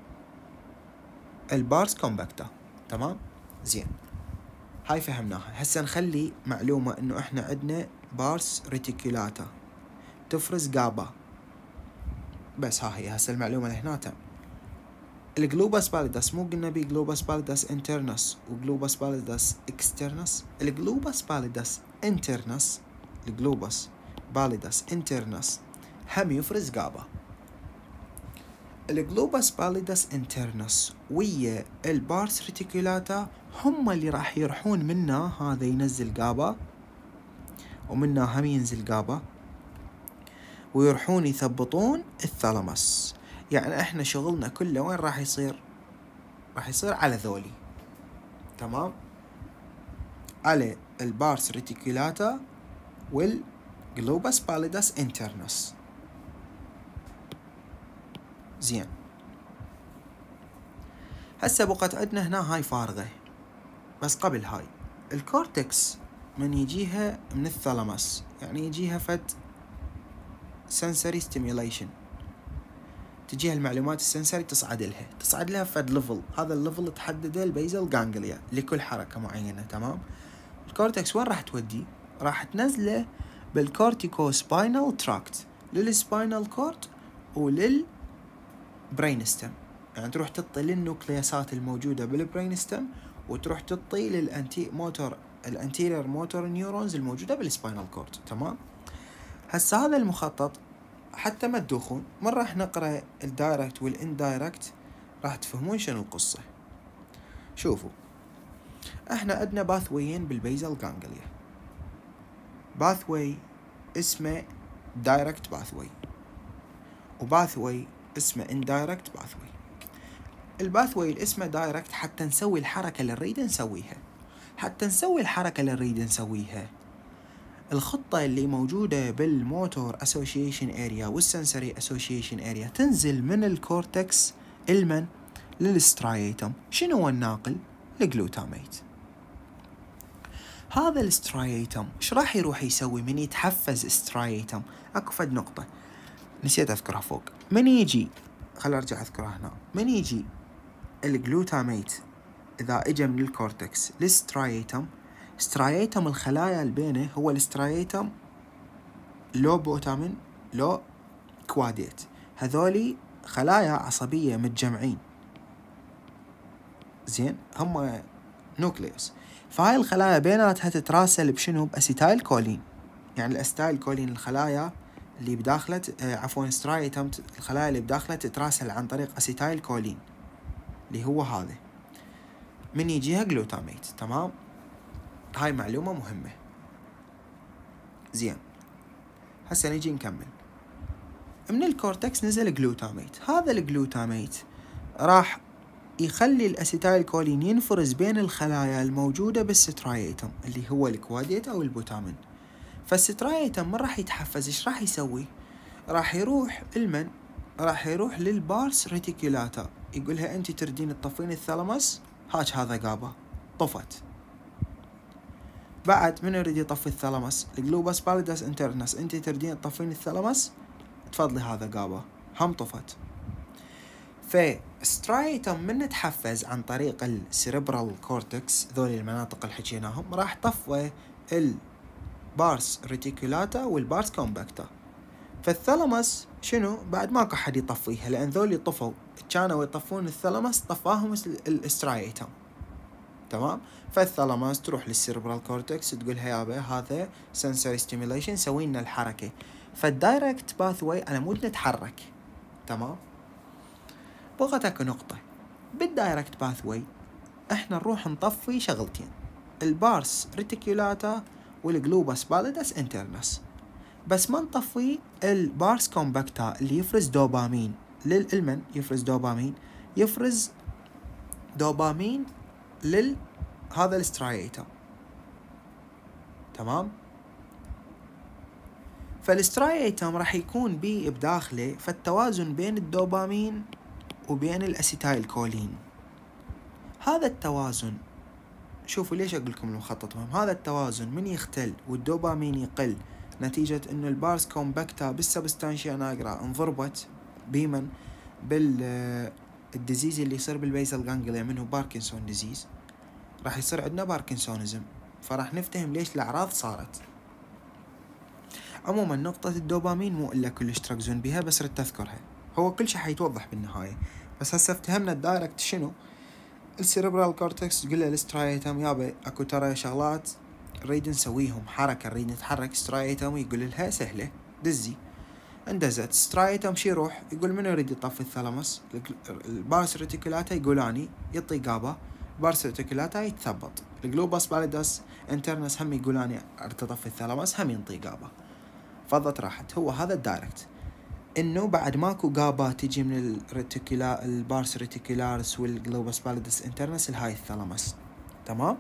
S1: البارس كومباكتا. تمام؟ زين، هاي فهمناها. هسه نخلي معلومة انه احنا عندنا بارس ريتيكولاتا تفرز جابا، بس ها هي هسه المعلومة لهنا تم. الجلوبس باليدس مو قلنا بي جلوبس باليدس انترنس وجلوبس باليدس اكسترنس؟ الجلوبس باليدس انترنس، الجلوبس باليدس انترنس هم يفرز جابا. الجلوبس باليدس انترنس ويا البارس ريتيكولاتا هم اللي راح يرحون منا هذا ينزل جابا ومنا هم ينزل جابا ويرحون يثبطون الثالاموس. يعني احنا شغلنا كله وين راح يصير؟ راح يصير على ذولي. تمام؟ على البارس ريتيكولاتا والجلوبس باليدس انترنس. زين. هسه بقت عندنا هنا هاي فارغة، بس قبل هاي الكورتكس من يجيها من الثالاموس يعني يجيها فد sensory stimulation، تجيها المعلومات السنسوري تصعد لها فد ليفل، هذا الليفل تحدده البيزل غانجليا لكل حركة معينة. تمام؟ الكورتكس وين راح تودي؟ راح تنزله بالكورتيكو سباينال تراكت للسباينال كورد وللبرينستم، يعني تروح تعطي للنوكلياسات الموجودة بالبرينستم وتروح تعطي الانتيرير موتور نيورونز الموجودة بالسباينال كورد. تمام؟ هسه هذا المخطط حتى ما تدوخون، من راح نقرأ الدايركت والاندايركت راح تفهمون شنو القصة. شوفوا، احنا عندنا باثويين بالبيزل غانجليا. باثوي اسمه دايركت باثوي وباثوي اسمه اندايركت باثوي. الباثوي اللي اسمه دايركت حتى نسوي الحركة اللي نريد نسويها، الخطة اللي موجودة بالموتور اسوشيشن اريا والسنسوري اسوشيشن اريا تنزل من الكورتكس للسترايتم. شنو هو الناقل؟ الجلوتاميت. هذا السترايتم ايش راح يروح يسوي من يتحفز سترايتم؟ اكو فد نقطة نسيت اذكرها فوق. من يجي، خل ارجع اذكرها هنا. من يجي الجلوتاميت اذا اجى من الكورتكس للسترايتم، سترايتم الخلايا اللي بينه هو السترايتم لو بوتامين لو كواديت، هذولي خلايا عصبية متجمعين. زين، هم نوكليوس. فهاي الخلايا بيناتها تتراسل بشنو؟ بأسيتايل كولين. يعني الأسيتايل كولين الخلايا اللي بداخله سترايتم الخلايا اللي بداخله تتراسل عن طريق أسيتايل كولين اللي هو هذا، من يجيها جلوتاميت. تمام؟ هاي معلومة مهمة. زين، هسه نيجي نكمل. من الكورتكس نزل جلوتاميت، هذا الجلوتاميت راح يخلي الأسيتايل كولين ينفرز بين الخلايا الموجودة بالسترايتم اللي هو الكواديت أو البوتامين. فالسترايتم من راح يتحفز ايش راح يسوي؟ راح يروح للبارس ريتيكولاتا يقولها انت تردين تطفين الثالاموس، هاك هذا جابا طفت. بعد من يريد يطفي الثالاموس؟ الجلوبس باليدس انترنس، انت تردين تطفين الثالاموس، تفضلي هذا جابا هم طفت. فسترايتم من نتحفز عن طريق السيربرال كورتكس، ذولي المناطق اللي حكيناهم، راح طفى البارس ريتيكولاتا والبارس كومباكتا. فالثلمس شنو بعد ماكو حد يطفيها، لان ذولي طفوا، كانوا يطفون الثلمس، طفاهم الاسترايتم. تمام. فالثلمس تروح للسيربرال كورتكس تقولها يابا هذا سنسوري ستيميوليشن، سوي لنا الحركه. فالدايركت باثوي على مود نتحرك. تمام. بغت اكو نقطه بالدايركت باثوي، احنا نروح نطفي شغلتين، البارس ريتيكولاتا والجلوباس باليدس انترنس، بس ما نطفي البارس كومباكتا اللي يفرز دوبامين للمن، يفرز دوبامين هذا الاسترايتم. تمام. فالاسترايتم راح يكون بيه بداخله فالتوازن بين الدوبامين وبين الاسيتايل كولين. هذا التوازن، شوفوا ليش اقول لكم المخطط مهم، هذا التوازن من يختل والدوبامين يقل نتيجة انه البارس كومباكتا بالسبستانشيا ناجرا انضربت بيمن بالديزيز اللي يصير بالبيزل غانجليا منه باركنسون ديزيز، راح يصير عندنا باركنسونيزم، فراح نفتهم ليش الاعراض صارت. عموما نقطة الدوبامين مو الا كلش تركزون بها، بس رد تذكرها، هو كل شيء حيتوضح بالنهاية. بس هسه افتهمنا الدايركت شنو، السيربرال كورتكس تقول له الاسترايتم يابا اكو ترى شغلات نريد نسويهم، حركة نريد نتحرك، استرايتم يقول لها سهلة دزي، اندزت سترايتم شي يروح يقول منو يريد يطفي الثلمس، البارس ريتيكولاتا يقول اني، يعطي قابة، البارس ريتيكولاتا يتثبط، الجلوباس باليدس انترنس هم يقول اني اريد اطفي الثلمس، هم ينطي قابة، فضت راحت. هو هذا الدايركت، انه بعد ماكو قابة تجي من البارس ريتيكولارس والجلوباس باليدس انترنس لهاي الثلمس. تمام.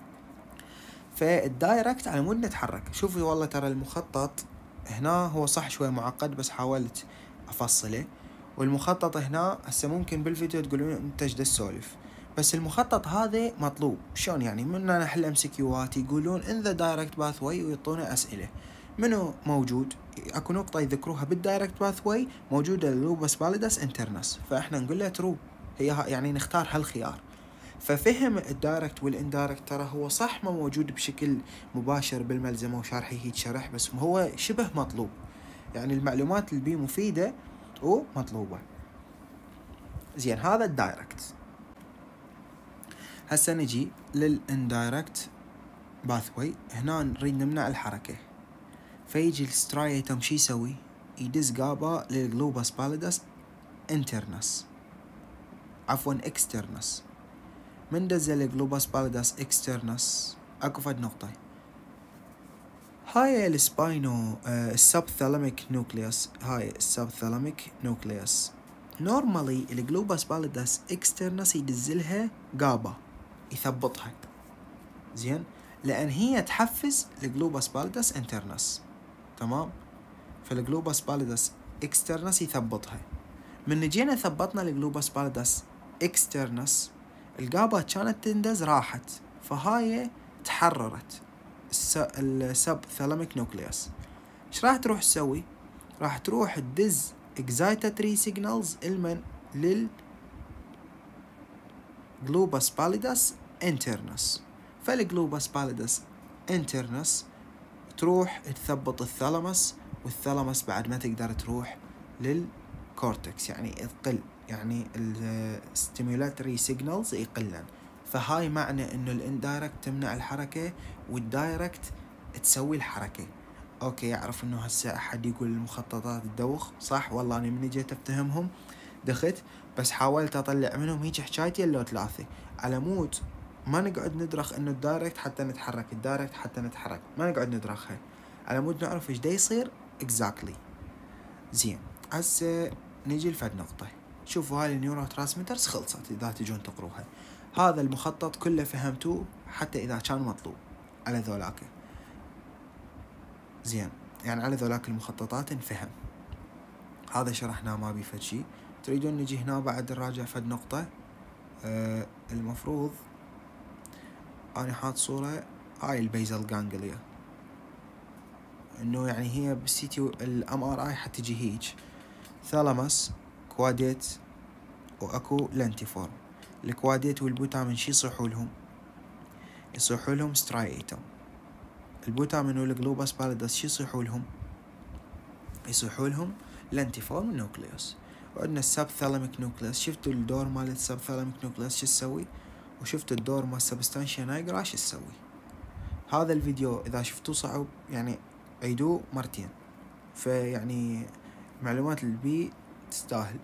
S1: فالدايركت على مود نتحرك. شوفوا والله ترى المخطط هنا هو صح شوي معقد، بس حاولت افصله، والمخطط هنا هسه ممكن بالفيديو تقولون انت ايش تسولف، بس المخطط هذا مطلوب. شلون يعني؟ منا نحل امسكيوات يقولون ان ذا دايركت باث واي ويعطونا اسئله، منو موجود؟ اكو نقطه يذكروها بالدايركت باث واي موجوده اللوبس باليدس انترنس، فاحنا نقول له ترو، هي يعني نختار هالخيار. ففهم الدايركت والاندايركت ترى هو صح ما موجود بشكل مباشر بالملزمه وشارحي هيك شرح، بس هو شبه مطلوب، يعني المعلومات اللي بيه مفيده ومطلوبه. زين هذا الدايركت. هسه نجي للاندايركت باثوي، هنا نريد نمنع الحركه، فيجي السترايتم شي يسوي؟ يدز قابة للجلوباس باليدس انترنس، عفوا اكسترنس. من دز الجلوباس باليدس اكسترنس اكو فد نقطة، هاي السباينو السبثالاميك نوكليوس، هاي السبثالاميك نوكليوس نورمالي الجلوباس باليدس اكسترنس يدزلها قابة يثبطها. زين، لان هي تحفز الجلوباس باليدس انترنس. تمام. فالجلوباس باليدس اكسترنس يثبطها. من جينا ثبطنا الجلوباس باليدس اكسترنس، القابة كانت تندز راحت، فهاي تحررت السب ثالاميك نوكليوس. ايش راح تروح تسوي؟ راح تروح تدز اكزايتاتري سيجنالز المن للجلوباس باليدس انترنس. فالجلوباس باليدس انترنس تروح تثبط الثالاموس، والثالاموس بعد ما تقدر تروح للكورتكس، يعني تقل، يعني الستيمولاتري سيجنالز يقلن. فهاي معنى انه الاندايركت تمنع الحركة والدايركت تسوي الحركة. اوكي، اعرف انه هسه احد يقول المخططات تدوخ، صح والله انا من جيت افتهمهم دخت، بس حاولت اطلع منهم هيك حكايتي لو ثلاثة، على مود ما نقعد ندرخ انه الدايركت حتى نتحرك، الدايركت حتى نتحرك، ما نقعد ندرخها، على مود نعرف ايش دا يصير اكزاكتلي. زين هسه نجي لفد نقطة، شوفوا هاي النيورو ترانسميترز خلصت اذا تجون تقروها، هذا المخطط كله فهمتوه حتى اذا كان مطلوب على ذولاك. زين، يعني على ذولاك المخططات انفهم، هذا شرحناه ما بي فد شي. تريدون نجي هنا بعد نراجع فد نقطة؟ المفروض أنا حاط صورة هاي البيزل غانجليا، إنه يعني هي بالسيتي الام ار اي حتجي هيج ثالاموس كواديت واكو لانتيفورم. الكواديت والبوتامين شي يصيحوا لهم؟ يصيحوا لهم سترايتم. البوتامين والجلوباس باليدس شو يصيحوا لهم؟ يصيحوا لهم لانتيفورم نوكليوس. وعندنا السبثالاميك نوكليوس. شفتوا الدور مال السبثالاميك نوكليوس شو تسوي؟ وشفتوا الدور مال السبستانشيا نايجرا شو تسوي؟ هذا الفيديو اذا شفتوه صعب يعني عيدوه مرتين، فيعني معلومات البي تستاهل.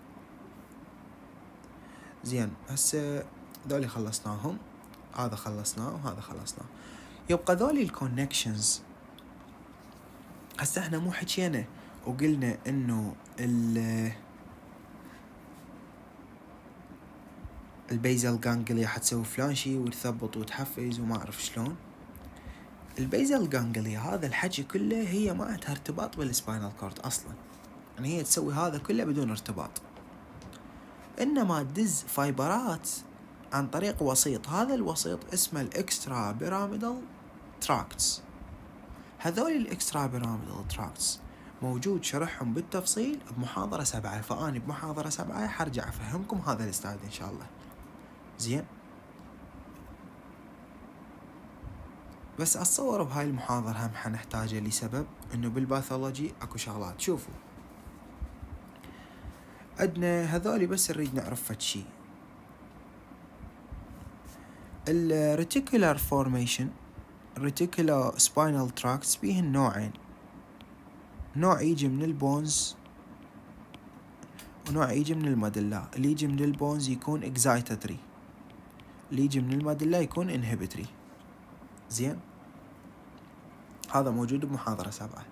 S1: زين هسه ذولي خلصناهم، هذا خلصناه وهذا خلصناه. يبقى ذولي الكونكشنز. هسه احنا مو حكينا وقلنا انه البيزل جانجليا حتسوي فلان شي وتثبط وتحفز وما اعرف شلون. البيزل جانجليا هذا الحكي كله هي ما عندها ارتباط بالسباينال كورد اصلا، يعني هي تسوي هذا كله بدون ارتباط، انما تدز فايبرات عن طريق وسيط. هذا الوسيط اسمه الاكسترا بيراميدال تراكتس. هذول الاكسترا بيراميدال تراكتس موجود شرحهم بالتفصيل بمحاضرة 7، فأنا بمحاضرة 7 حرجع أفهمكم هذا السلايد إن شاء الله. زين، بس أتصور بهاي المحاضرة هم حنحتاجه لسبب إنه بالباثولوجي أكو شغلات. شوفوا عندنا هذولي بس نريد نعرف فد شي. الريتيكولار فورميشن، الريتيكولار سباينال تراكتس بيهن نوعين، نوع يجي من البونز ونوع يجي من المادلا. اللي يجي من البونز يكون اكزايتاتري، اللي يجي من المادلا يكون انهبيتري. زين، هذا موجود بمحاضرة 7.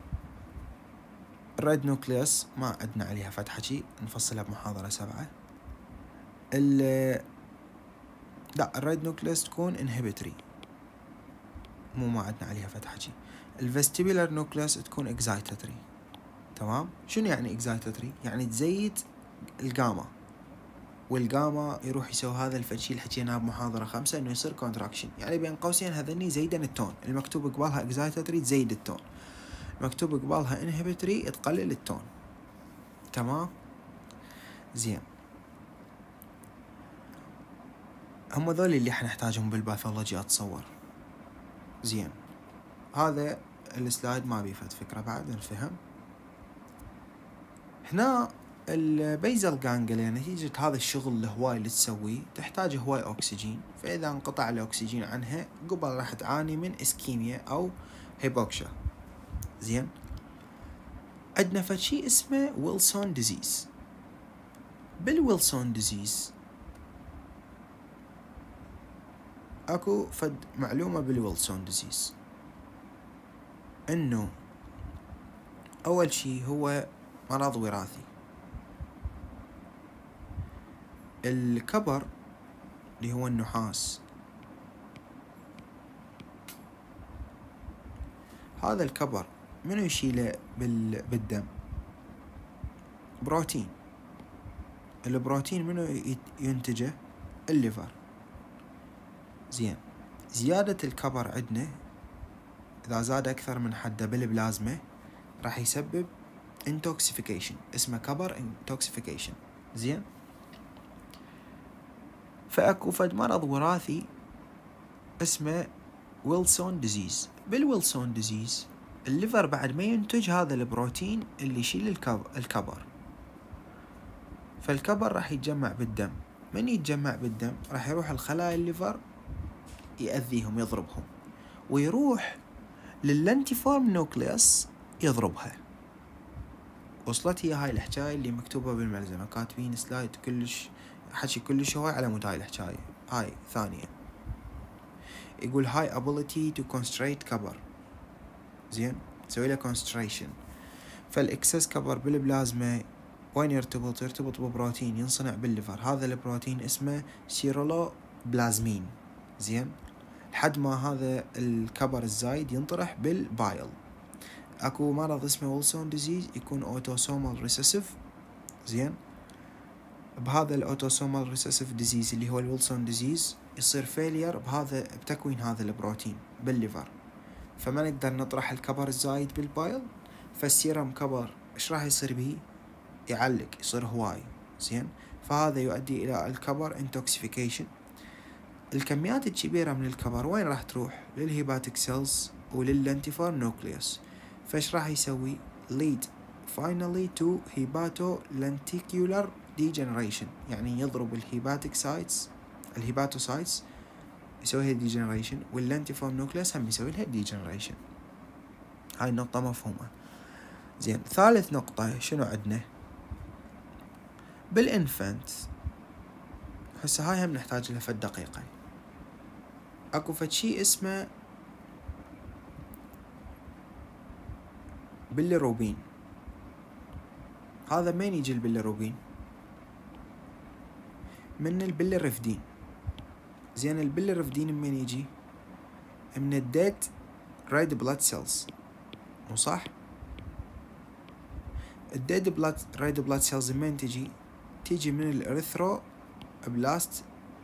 S1: الريد نوكليوس ما عندنا عليها فد حكي، نفصلها بمحاضرة 7. لا، الريد نوكليوس تكون انهبيتري، ما عندنا عليها فد حكي. الفيستيبولار نوكليوس تكون اكزايتاتري. تمام، شنو يعني اكزايتاتري؟ يعني تزيد الجاما، والجاما يروح يسوي هذا الفشي اللي حكيناه بمحاضرة 5 انه يصير كونتراكشن. يعني بين قوسين هذني زيدن التون. المكتوب قبالها اكزايتاتري تزيد التون، المكتوب قبالها انهبيتري تقلل التون. تمام، زين، هم ذول اللي حنحتاجهم بالباثولوجي اتصور. زين، هذا السلايد ما بيفت فكرة بعد نفهم. هنا البيزل جانجليا نتيجة هذا الشغل الهواي اللي تسويه تحتاج هواي أكسجين، فإذا انقطع الأكسجين عنها قبل راح تعاني من إسكيميا أو هيبوكشا. زين، عندنا فد شي اسمه ويلسون ديزيز. بالويلسون ديزيز أكو فد معلومة بالويلسون ديزيز، إنه أول شي هو مرض وراثي. الكبر اللي هو النحاس، هذا الكبر منو يشيله بالدم؟ بروتين. البروتين منو ينتجه؟ الليفر. زين، زيادة الكبر عندنا إذا زاد أكثر من حده بالبلازما راح يسبب انتوكسيفيكيشن، اسمه كبر انتوكسيفيكيشن. زين، فأكو فد مرض وراثي اسمه ويلسون ديزيز. بالويلسون ديزيز الليفر بعد ما ينتج هذا البروتين اللي يشيل الكبر، فالكبر راح يتجمع بالدم. من يتجمع بالدم راح يروح الخلايا الليفر يأذيهم يضربهم، ويروح لللانتيفورم نوكليوس يضربها. وصلت هي هاي الحكاية اللي مكتوبة بالملزمة، كاتبين سلايد كلش حكي كلش هواي على مود هاي الحكاية. هاي ثانية يقول high ability to constrain كبر. زين، تسوي له constration. فالاكسس كبر بالبلازما وين يرتبط؟ يرتبط ببروتين ينصنع بالليفر، هذا البروتين اسمه سيرولو بلازمين. زين، لحد ما هذا الكبر الزايد ينطرح بالبايل. اكو مرض اسمه ويلسون ديزيز يكون اوتوسومال ريسيسيف. زين، بهذا الاوتوسومال ريسيسيف ديزيز اللي هو الويلسون ديزيز يصير فيلير بتكوين هذا البروتين بالليفر، فما نقدر نطرح الكبر الزايد بالبايل. فالسيرم كبر ايش راح يصير به؟ يعلق، يصير هواي. زين، فهذا يؤدي الى الكبر انتوكسيفيكيشن. الكميات الكبيرة من الكبر وين راح تروح؟ للهيباتيك سيلز ولللنتيفور نوكليوس. فايش راح يسوي؟ lead finally to hepatolenticular degeneration، يعني يضرب الهيباتوسايتس يسوي لها degeneration، واللنتيفور نوكليوس هم يسوي لها degeneration. هاي النقطة مفهومة. زين، ثالث نقطة شنو عندنا؟ بالانفانت هسه هاي هم نحتاج لها فد دقيقة. اكو فد شي اسمه باليروبين. هذا من يجي البيليروبين؟ من البيليرفدين. زين، البيليرفدين من يجي؟ من الديد ريد بلاد سيلز، مو صح؟ الديد ريد بلاد سيلز من تيجي من الاريثرو بلاست.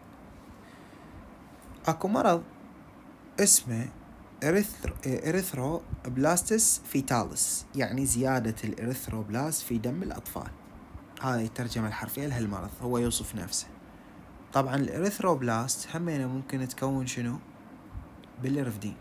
S1: اكو مرض اسمه اريثرو بلاستس فيتالس، يعني زيادة الاريثروبلاست في دم الأطفال. هاي الترجمة الحرفية لهالمرض، هو يوصف نفسه. طبعا الاريثروبلاست همينه ممكن تكون شنو؟ باليرفدين.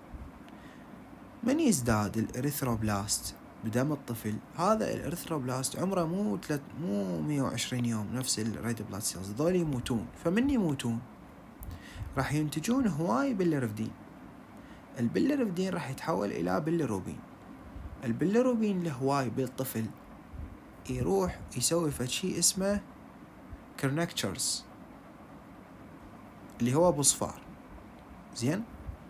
S1: من يزداد الاريثروبلاست بدم الطفل، هذا الاريثروبلاست عمره مو 120 يوم نفس الريد بلاد سيلز، ذول يموتون. فمن يموتون راح ينتجون هواي باليرفدين. البيليرفدين راح يتحول إلى بيليروبين. البيليروبين الهواي بالطفل يروح يسوي فشي اسمه كرنكتشرز، اللي هو بصفار. زين،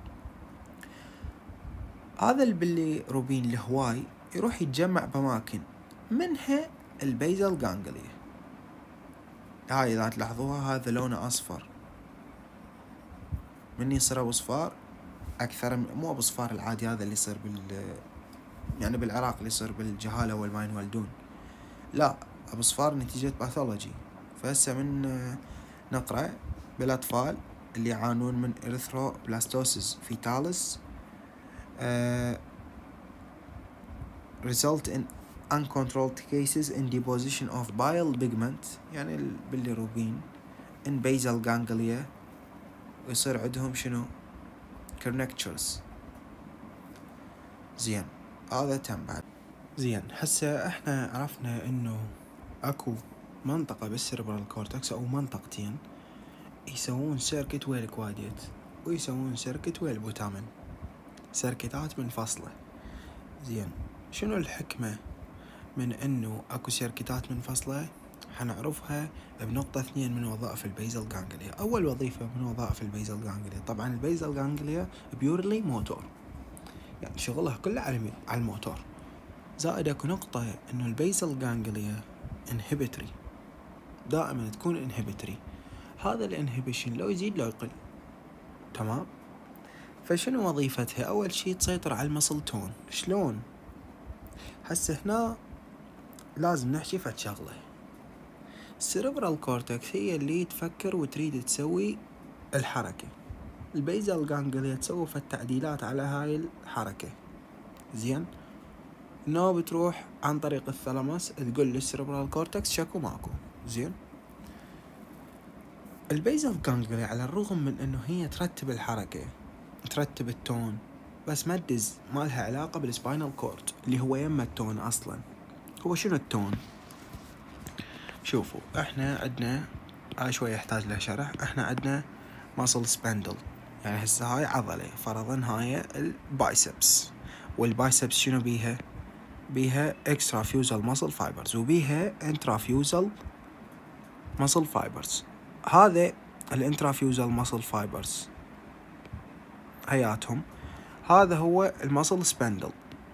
S1: هذا البيليروبين الهواي يروح يتجمع بأماكن، منها البيزل غانغليا. هاي إذا تلاحظوها هذا لونه أصفر، من يصير بصفار أكثر مو بصفار العادي هذا اللي يصير يعني بالعراق اللي يصير بالجهالة والما ينولدون، لا، بصفار نتيجة باثولوجي. فهسه من نقرأ بالأطفال اللي يعانون من إريثروبلاستوسيس فيتالس result in uncontrolled cases in deposition of bile pigment، يعني البيليروبين in basal ganglia، ويصير عندهم شنو؟ كرنكتشرز. زين، هذا تم بعد. زين، هسه احنا عرفنا انه اكو منطقة بالسيربرال كورتكس او منطقتين يسوون سيركت ويا الكواديت ويسوون سيركت ويا البوتامين، سيركتات منفصلة. زين، شنو الحكمة من انه اكو سيركتات منفصلة؟ حنعرفها بنقطة 2 من وظائف البيزل غانغليا. اول وظيفة من وظائف البيزل غانغليا، طبعا البيزل غانغليا بيورلي موتور، يعني شغلها كله على الموتور. زائد اكو نقطة انه البيزل غانغليا انهبيتري، دائما تكون انهبيتري. هذا الانهبيشن لو يزيد لو يقل، تمام؟ فشنو وظيفتها؟ اول شي تسيطر على المسل تون. شلون؟ هسه هنا لازم نحكي فد شغلة. السيربرال كورتكس هي اللي تفكر وتريد تسوي الحركة، البيزل غانغليا تسوي فد تعديلات على هاي الحركة. زين، نو بتروح عن طريق الثالاموس تقول للسيربرال كورتكس شكو ماكو. زين، البيزل غانغليا على الرغم من انه هي ترتب الحركة، ترتب التون، بس ما تدز، ما لها علاقة بالسباينال كورد اللي هو يم التون اصلا. هو شنو التون؟ شوفوا، احنا عندنا شوي يحتاج له شرح. احنا عندنا ماسل سبندل، يعني هسه هاي عضلة، فرضا هاي البايسبس، والبايسبس شنو بيها اكسترا فيوزال ماسل فايبرز وبيها انترا فيوزال ماسل فايبرز. هذا الانترا فيوزال ماسل فايبرز هياتهم، هذا هو الماسل سبندل.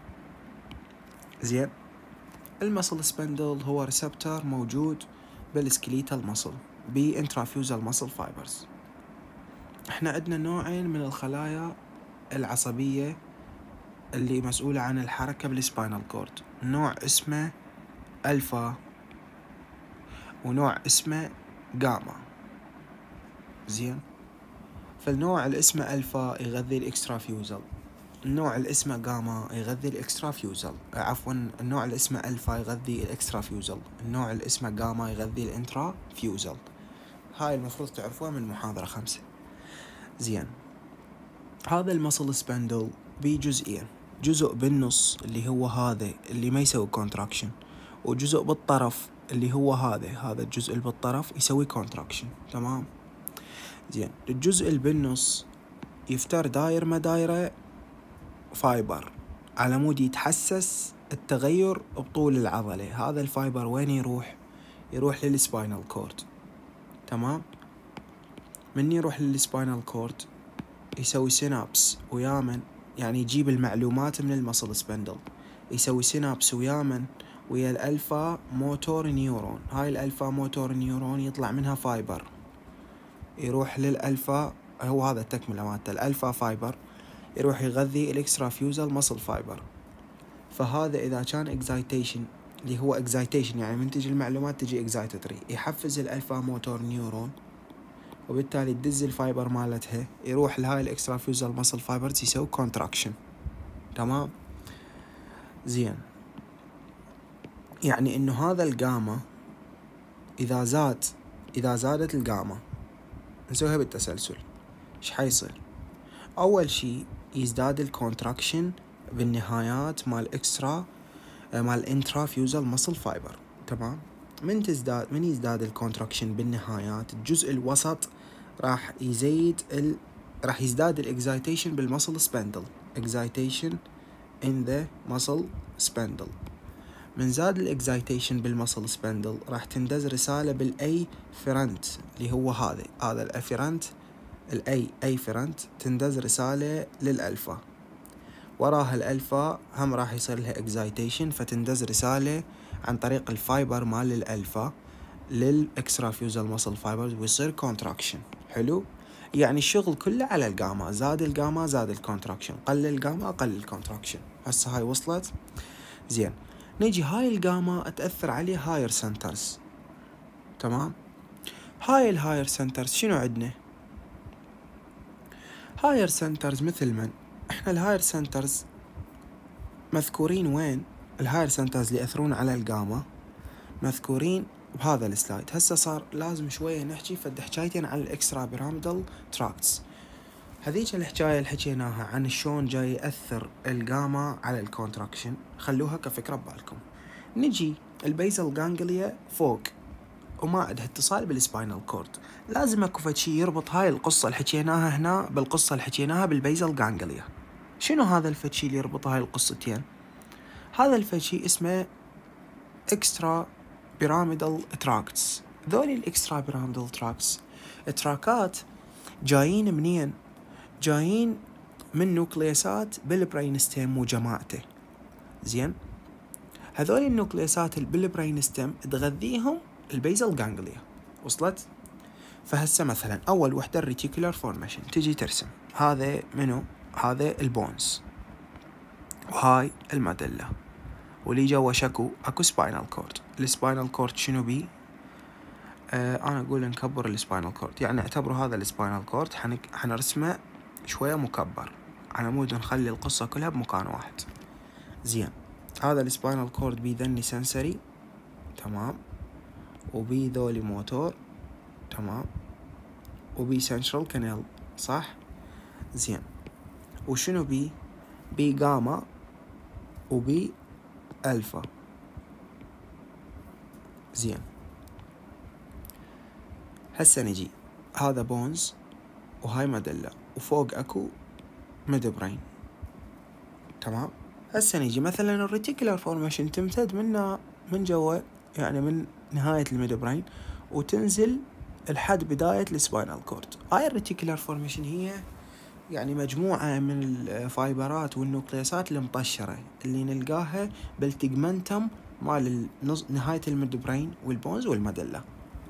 S1: زين، الماسل سبندل هو ريسبتور موجود بالسكليتال ماسل بانترافيوزال ماسل فايبرز. احنا عندنا نوعين من الخلايا العصبية اللي مسؤولة عن الحركة بالسباينال كورد، نوع اسمه ألفا ونوع اسمه جاما. زين، فالنوع اللي اسمه ألفا يغذي الإكسترافيوزال، النوع اللي اسمه جاما يغذي الإكسترافيوزال، عفوا النوع اللي اسمه ألفا يغذي الإكسترافيوزال، النوع اللي اسمه جاما يغذي الإنترافيوزال. هاي المفروض تعرفوها من محاضرة 5. زين، هذا المسل سبندل بيه جزئين، جزء بالنص اللي هو هذا اللي ما يسوي كونتراكشن، وجزء بالطرف اللي هو هذا الجزء اللي بالطرف يسوي كونتراكشن. تمام. زين، الجزء اللي بالنص يفتر داير ما دايره فايبر على مود يتحسس التغير بطول العضلة. هذا الفايبر وين يروح للسباينال كورد. تمام. من يروح للسباينال كورد يسوي سينابس ويامن، يعني يجيب المعلومات من المسل سبندل، يسوي سينابس ويامن ويا الألفا موتور نيورون. هاي الألفا موتور نيورون يطلع منها فايبر يروح للألفا، هو هذا التكملة مالته، الألفا فايبر يروح يغذي الإكسترا فيوزال مسل فايبر. فهذا إذا كان اكزايتيشن، اللي هو اكزايتيشن يعني من تجي المعلومات تجي اكزايتتري، يحفز الألفا موتور نيورون، وبالتالي تدز الفايبر مالتها يروح لهاي الإكسترا فيوزال مسل فايبرز يسوي كونتراكشن. تمام. زين، يعني إنه هذا الجاما إذا زادت الجاما نسويها بالتسلسل، إيش حيصير؟ أول شي يزداد الكونتراكشن بالنهايات مال انترا فيوزال مسل فايبر. تمام. من يزداد الكونتراكشن بالنهايات، الجزء الوسط راح يزداد الاكزايتيشن بالمسل سبندل، اكزايتيشن in the muscle spindle. من زاد الاكزايتيشن بالمسل سبندل راح تندز رسالة بالاي فرنت اللي هو هذا الافرنت، الاي فرنت تندز رسالة للألفا، وراها الألفا هم راح يصير لها اكزايتيشن فتندز رسالة عن طريق الفايبر مال الألفا للإكسترا فيوزال مسل فايبرز ويصير كونتراكشن. حلو. يعني الشغل كله على الجاما، زاد الجاما زاد الكونتراكشن، قل الجاما قل الكونتراكشن. هسه هاي وصلت. زين، نيجي هاي الجاما تأثر عليه هاير سنترز. تمام. هاي الهاير سنترز شنو عندنا؟ هاير سنترز مثل من احنا الهاير سنترز مذكورين وين؟ الهاير سنترز اللي يأثرون على الجاما مذكورين بهذا السلايد. هسه صار لازم شوية نحكي فد حكايتين عن الاكسترا بيراميدال تراكتس. هذيك الحكاية اللي حكيناها عن شلون جاي يأثر الجاما على الكونتراكشن خلوها كفكرة ببالكم. نجي البيزل غانجليا فوق وما عندها اتصال بالسباينال كورد، لازم اكو فد شي يربط هاي القصة اللي حكيناها هنا بالقصة اللي حكيناها بالبيزل غانجليا. شنو هذا الفد شي اللي يربط هاي القصتين؟ هذا الفد شي اسمه اكسترا بيراميدال تراكتس. ذولي الاكسترا بيراميدال تراكتس التراكات جايين منين؟ جايين من نوكليسات بالبرينستيم وجماعته. زين، هذول النوكليسات بالبرينستيم تغذيهم البيزل غانجليا. وصلت؟ فهسه مثلا اول وحده الريتيكولار فورميشن، تجي ترسم هذا منو؟ هذا البونز، وهاي الماديلا، واللي جوا اكو سباينال كورد. السباينال كورد شنو بي؟ انا اقول نكبر السباينال كورد، يعني اعتبروا هذا السباينال كورد حنرسمه شويه مكبر على مود نخلي القصه كلها بمكان واحد. زين، هذا السباينال كورد بي ذني سنسري. تمام. وبي ذولي موتور. تمام. وبي سنترال كانال. صح. زين، وشنو بي جاما وبي ألفا. زين، هسه نجي هذا بونز وهاي ماديلا وفوق اكو ميد برين. تمام. هسه نجي مثلا الريتيكولار فورميشن تمتد من جوا، يعني من نهاية الميد برين وتنزل لحد بداية السباينال كورد. هاي الريتيكولار فورميشن هي يعني مجموعة من الفايبرات والنوكليسات المطشرة اللي نلقاها بالتجمنتم مال نهاية الميد برين والبونز والماديلا.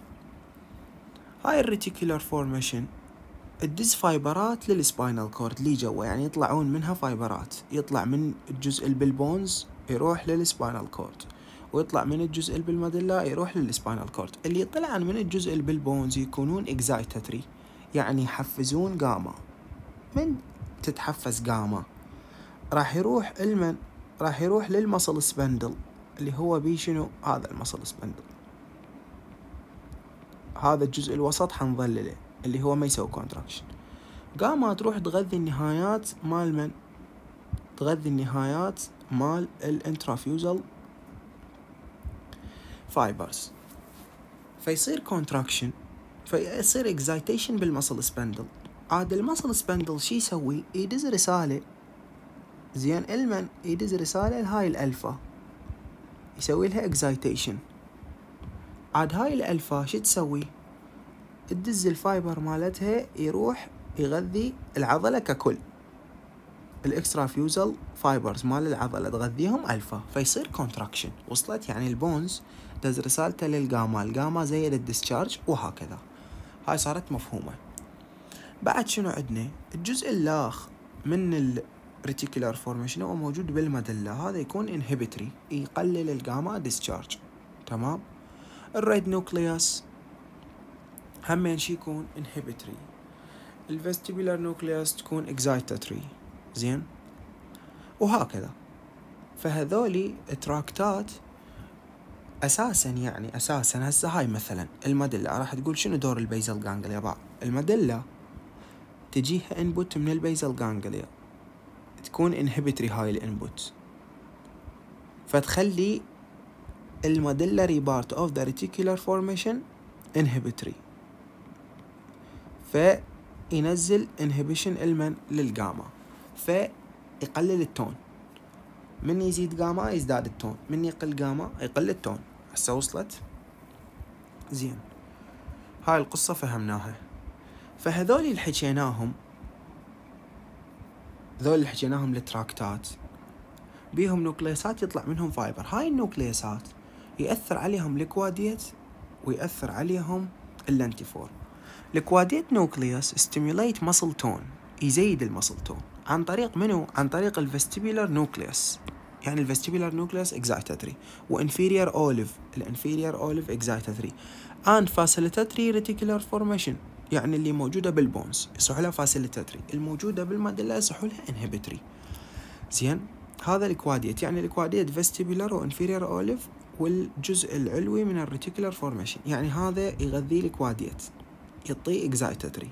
S1: هاي الريتيكولار فورميشن تدز فايبرات للسباينال كورد اللي جوا، يعني يطلعون منها فايبرات، يطلع من الجزء اللي بالبونز يروح للسباينال كورد، ويطلع من الجزء اللي بالماديلا يروح للسباينال كورد. اللي يطلع من الجزء اللي بالبونز يكونون اكزايتتري، يعني يحفزون جاما. من تتحفز جاما راح يروح للمسل سبندل اللي هو بي شنو؟ هذا المسل سبندل، هذا الجزء الوسط حنظلله اللي هو ما يسوي كونتراكشن. جاما تروح تغذي النهايات مال تغذي النهايات مال الانترافيوزال فايبرز، فيصير كونتراكشن، فيصير اكزايتيشن بالمسل سبندل. عاد المسل سبندل شي يسوي؟ يدز رسالة، زين المن يدز رسالة لهاي الألفا يسوي لها اكزايتيشن. عاد هاي الألفا شو تسوي؟ تدز الفايبر مالتها يروح يغذي العضلة ككل، الاكسترا فيوزل فايبرز مال العضلة تغذيهم ألفا، فيصير كونتراكشن. وصلت؟ يعني البونز دز رسالته للجاما، الجاما زي الديسشارج وهكذا. هاي صارت مفهومة. بعد شنو عندنا؟ الجزء اللاخ من الريتيكولار فورميشن هو موجود بالمدلة، هذا يكون انهبيتري، يقلل الجاما ديسشارج. تمام. الريد نوكليوس همين شي يكون انهبيتري، الفيستيبولار نوكليوس تكون اكزايتاتري. زين، وهكذا. فهذولي تراكتات اساسا، يعني اساسا هسه هاي مثلا المدلة راح تقول شنو دور البيزل غانجليا بقى؟ المدلة تجيها انبوت من البيزل غانجليا، تكون انهبيتري هاي الانبوت، فتخلي المدلري بارت اوف ذا ريتيكولار فورميشن انهبيتري، فينزل انهبيشن المن للجاما، فيقلل التون. من يزيد جاما يزداد التون، من يقل جاما يقل التون. هسه وصلت؟ زين، هاي القصة فهمناها. فهذول اللي حكيناهم، ذول اللي حكيناهم التراكتات بيهم نوكليسات يطلع منهم فايبر. هاي النوكليسات يأثر عليهم الكواديت ويأثر عليهم اللانتيفور. الكواديت نوكليوس ستيميوليت مسل تون، يزيد المسل تون عن طريق منو؟ عن طريق الفيستيبولار نوكليوس، يعني الفيستيبولار نوكليوس اكزايتاتري، وانفيريور اوليف، الانفيريور اوليف اكزايتاتري، اند فاسيليتاتري ريتيكولار فورميشن، يعني اللي موجوده بالبونز يصح لها فاسيليتاتري، الموجوده بالمادله يصح لها انهبيتري. زين، هذا الكواديت، يعني الكواديت فيستيبولار وانفيريور اوليف والجزء العلوي من الريتيكولار فورميشن، يعني هذا يغذي الكواديت، يعطيه اكزايتاتري.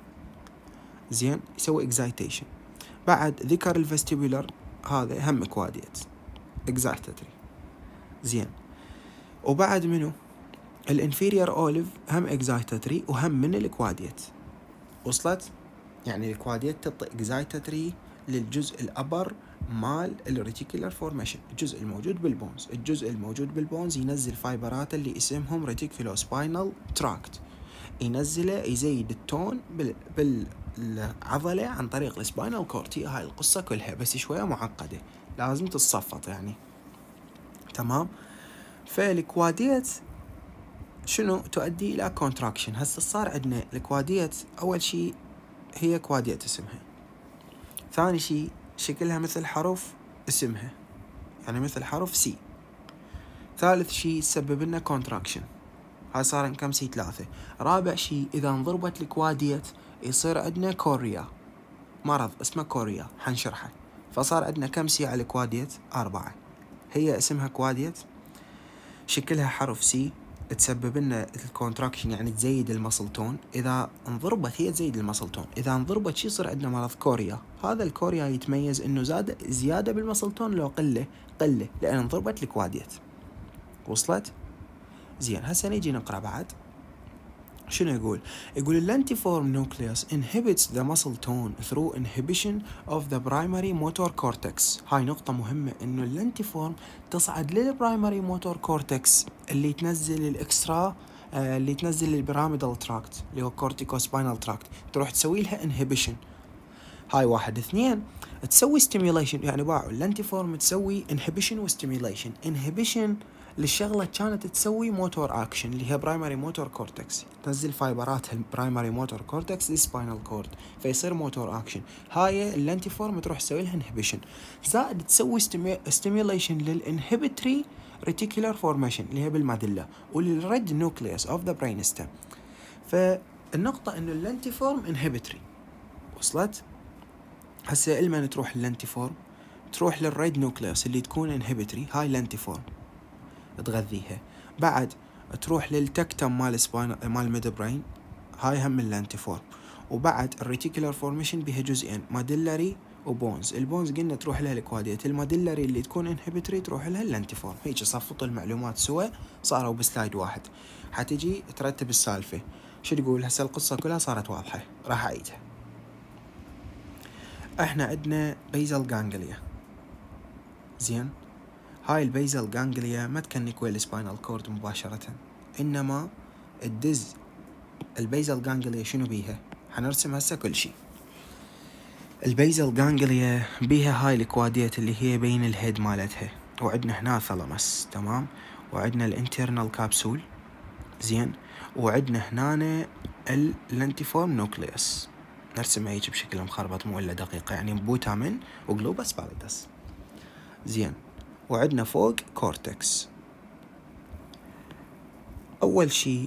S1: زين، يسوي اكزايتيشن. بعد ذكر الفيستيبولار هذا هم كواديت اكزايتاتري. زين، وبعد منو؟ الانفيريور اوليف هم اكزايتاتري وهم من الكواديت. وصلت؟ يعني الكواديت تعطي اكزايتاتري للجزء الابر مال الريتيكولار فورميشن، الجزء الموجود بالبونز. الجزء الموجود بالبونز ينزل فايبرات اللي اسمهم ريتيكولوسباينال تراكت، ينزله يزيد التون بالعضلة عن طريق السباينال كورتي. هاي القصة كلها بس شوية معقدة، لازم تتصفط يعني. تمام. فالكواديت شنو تؤدي إلى كونتراكشن. هسه صار عندنا الكواديت أول شيء هي كواديت اسمها، ثاني شيء شكلها مثل حرف اسمها، يعني مثل حرف سي. ثالث شيء يسبب لنا كونتراكشن، هاي صار كم سي؟ 3. رابع شيء إذا انضربت الكواديت يصير عندنا كوريا، مرض اسمه كوريا حنشرحه. فصار عندنا كم سي على الكواديت؟ 4. هي اسمها كواديت، شكلها حرف سي، تسبب لنا الكونتراكشن يعني تزيد المسل تون. إذا انضربت هي تزيد المسل تون، إذا انضربت شي يصير عندنا مرض كوريا. هذا الكوريا يتميز إنه زيادة بالمسل تون، لو قلة لأن انضربت الكواديت. وصلت؟ زين، هسه نيجي نقرأ بعد شنو يقول. يقول اللانتيفورم nucleus inhibits the muscle tone through inhibition of the primary motor cortex. هاي نقطة مهمة، إنه اللانتيفورم تصعد للبرايمري موتور كورتكس اللي تنزل الإكسترا، اللي تنزل البيراميدال تراكت اللي هو كورتيكو سباينال تراكت، تروح تسوي لها inhibition. هاي 1. 2 تسوي stimulation، يعني باعوا اللانتيفورم تسوي inhibition و stimulation. inhibition للشغلة كانت تسوي موتور اكشن اللي هي برايمري موتور كورتكس، تنزل فايبرات البرايمري موتور كورتكس للسباينال كورد، فيصير موتور اكشن. هاي اللانتيفورم تروح تسوي لها انهبيشن، زائد تسوي ستيميوليشن للانهبيتري ريتيكولار فورميشن اللي هي بالماديلا، وللريد نوكليوس اوف ذا برين ستيم. فالنقطة انه اللانتيفورم انهبيتري. وصلت؟ هسه لما تروح اللانتيفورم تروح للريد نوكليوس اللي تكون انهبيتري، هاي لانتيفورم تغذيها. بعد تروح للتكتم مال الميد برين، هاي هم اللانتيفورم. وبعد الريتيكولار فورميشن بها جزئين، ماديلاري وبونز. البونز قلنا تروح لها الكواديت، المادلري اللي تكون انهبيتري تروح لها اللانتيفورم. هيك صفطوا المعلومات سوا صاروا بسلايد واحد. حتجي ترتب السالفة. شو تقول هسه؟ القصة كلها صارت واضحة، راح أعيدها. احنا عندنا بيزل جانجليا، زين. هاي البيزل جانجليا ما تكنك ويا السباينال كورد مباشرة، انما الدز البيزل جانجليا شنو بيها؟ حنرسم هسه كل شي. البيزل جانجليا بيها هاي الكواديت اللي هي بين الهيد مالتها، وعندنا هنا ثالاموس، تمام، وعندنا الانترنال كابسول، زين، وعندنا هنا اللانتيفورم نوكليوس. نرسمها هيك بشكل مخربط مو الا دقيقة، يعني بوتامين وجلوبس باليدس، زين. وعندنا فوق كورتكس. اول شي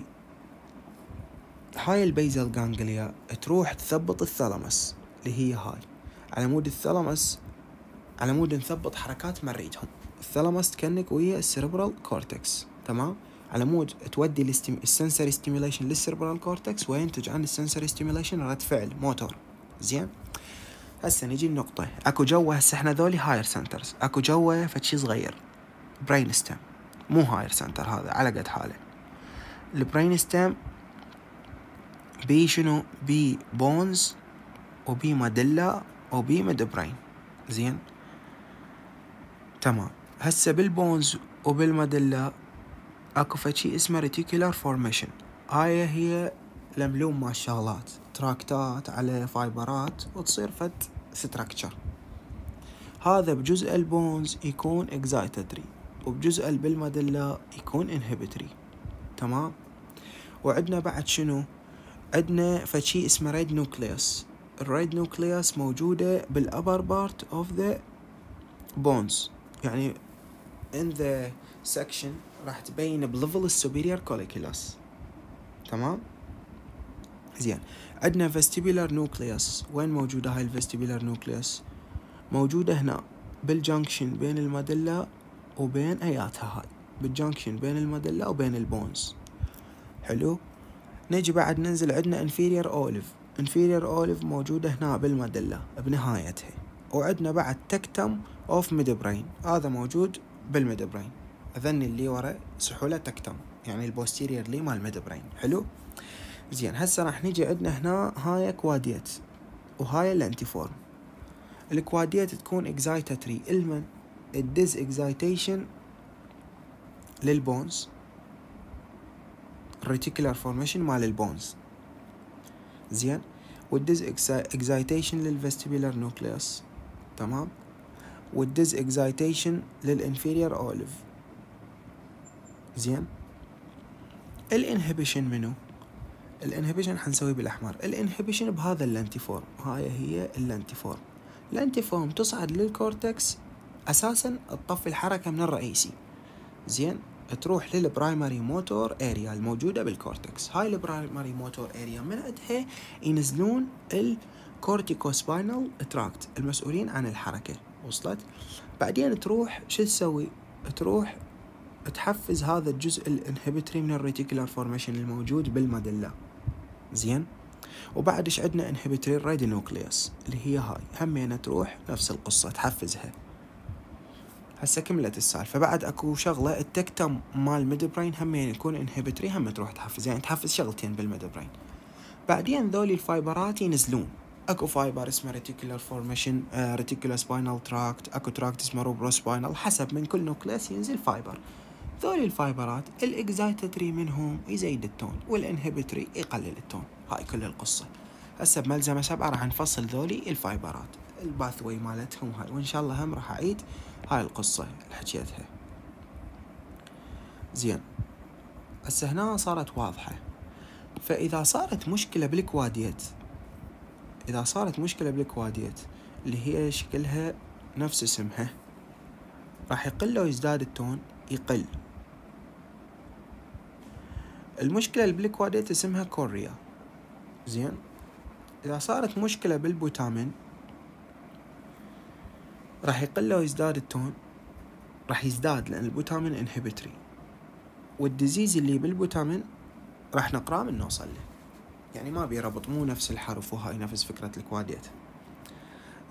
S1: هاي البيزل جانجليا تروح تثبط الثالاموس اللي هي هاي، على مود الثالاموس، على مود نثبط حركات مريتهم. الثالاموس تكنك ويا السيربرال كورتكس، تمام، على مود تودي السنسوري ستيميوليشن للسيربرال كورتكس، وينتج عن السنسوري ستيميوليشن رد فعل موتور، زين. هسه نجي النقطة، اكو جوا هسه احنا ذولي هاير سنترز، اكو جوا فشي صغير برين ستيم، مو هاير سنتر هذا على قد حاله. البرين ستيم بي شنو؟ بي بونز وبي ماديلا وبي ميد برين، زين، تمام. هسه بالبونز وبالماديلا اكو فشي اسمه ريتيكولار فورميشن. هاي هي الملوم مع الشغلات، تراكتات على فايبرات وتصير فد ستراكشر. هذا بجزء البونز يكون اكزايتاتري، وبجزء بالماديلا يكون انهبيتري، تمام. وعندنا بعد شنو؟ عندنا فشي اسمه ريد نوكليوس. الريد نوكليوس موجودة بالأبر بارت اوف ذا بونز، يعني in the section راح تبين بليفل السوبيريور كوليكولاس، تمام، زين. عندنا vestibular nucleus. وين موجودة هاي الvestibular nucleus؟ موجودة هنا بالجنكشن بين الماديلا وبين اياتها، هاي بالجنكشن بين الماديلا وبين البونز، حلو. نجي بعد ننزل عندنا inferior olive. inferior olive موجودة هنا بالماديلا بنهايتها. وعندنا بعد تكتم اوف ميدبرين، هذا موجود بالميدبرين، اذن اللي ورا سحولة تكتم، يعني البوستيريور لي مال الميدبرين، حلو، زين. هسه راح نجي عندنا هنا هاي كواديت وهاي الانتيفورم. الكواديت تكون اكزايتاتري، المن الديز اكزايتيشن للبونز، الريتيكولار فورميشن مال البونز، زين، والديز اكزايتيشن للفيستيبولار نوكليوس، تمام، والديز اكزايتيشن للانفيريور اوليف، زين. الانهبيشن منو؟ الانهبيشن حنسوي بالاحمر. الانهبيشن بهذا اللانتيفورم، هاي هي اللانتيفورم. اللانتيفورم تصعد للكورتكس اساسا تطفي الحركه من الرئيسي، زين، تروح للبرايمري موتور اريا الموجوده بالكورتكس. هاي البرايمري موتور اريا من عندها ينزلون الكورتيكو سباينال تراكت المسؤولين عن الحركه، وصلت؟ بعدين تروح شو تسوي؟ تروح تحفز هذا الجزء الانهبيتري من الريتيكولار فورميشن الموجود بالماديلا، زين. وبعد ايش عندنا؟ انهبيتري ريد نوكليوس اللي هي هاي همينه تروح نفس القصه تحفزها. هسه كملت السالفه. بعد اكو شغله التكتم مال ميدبرين همين يكون انهبيتري، هم تروح تحفز، يعني تحفز شغلتين بالميدبرين. بعدين ذولي الفايبرات ينزلون. اكو فايبر اسمه ريتيكولار فورميشن، ريتيكولار سباينال تراكت، اكو تراكت اسمه روبرو سباينال، حسب من كل نوكليوس ينزل فايبر. ذولي الفايبرات الاكزايتاتري منهم يزيد التون، والانهبيتري يقلل التون. هاي كل القصه. هسه بملزمه 7 راح نفصل ذولي الفايبرات، الباثوي مالتهم هاي، وان شاء الله هم راح اعيد هاي القصه اللي حكيتها، زين. هسه هنا صارت واضحه. فاذا صارت مشكله بالكواديت، اذا صارت مشكله بالكواديت اللي هي شكلها نفس اسمها، راح يقل لو يزداد التون؟ يقل. المشكله اللي بالكواديت اسمها كوريا، زين. اذا صارت مشكله بالبوتامين راح يقل لو يزداد التون؟ راح يزداد، لان البوتامين انهبيتري، والديزيز اللي بالبوتامين راح نقراه من نوصل له، يعني ما بيربط، مو نفس الحرف، وهاي نفس فكرة الكواديت، زين.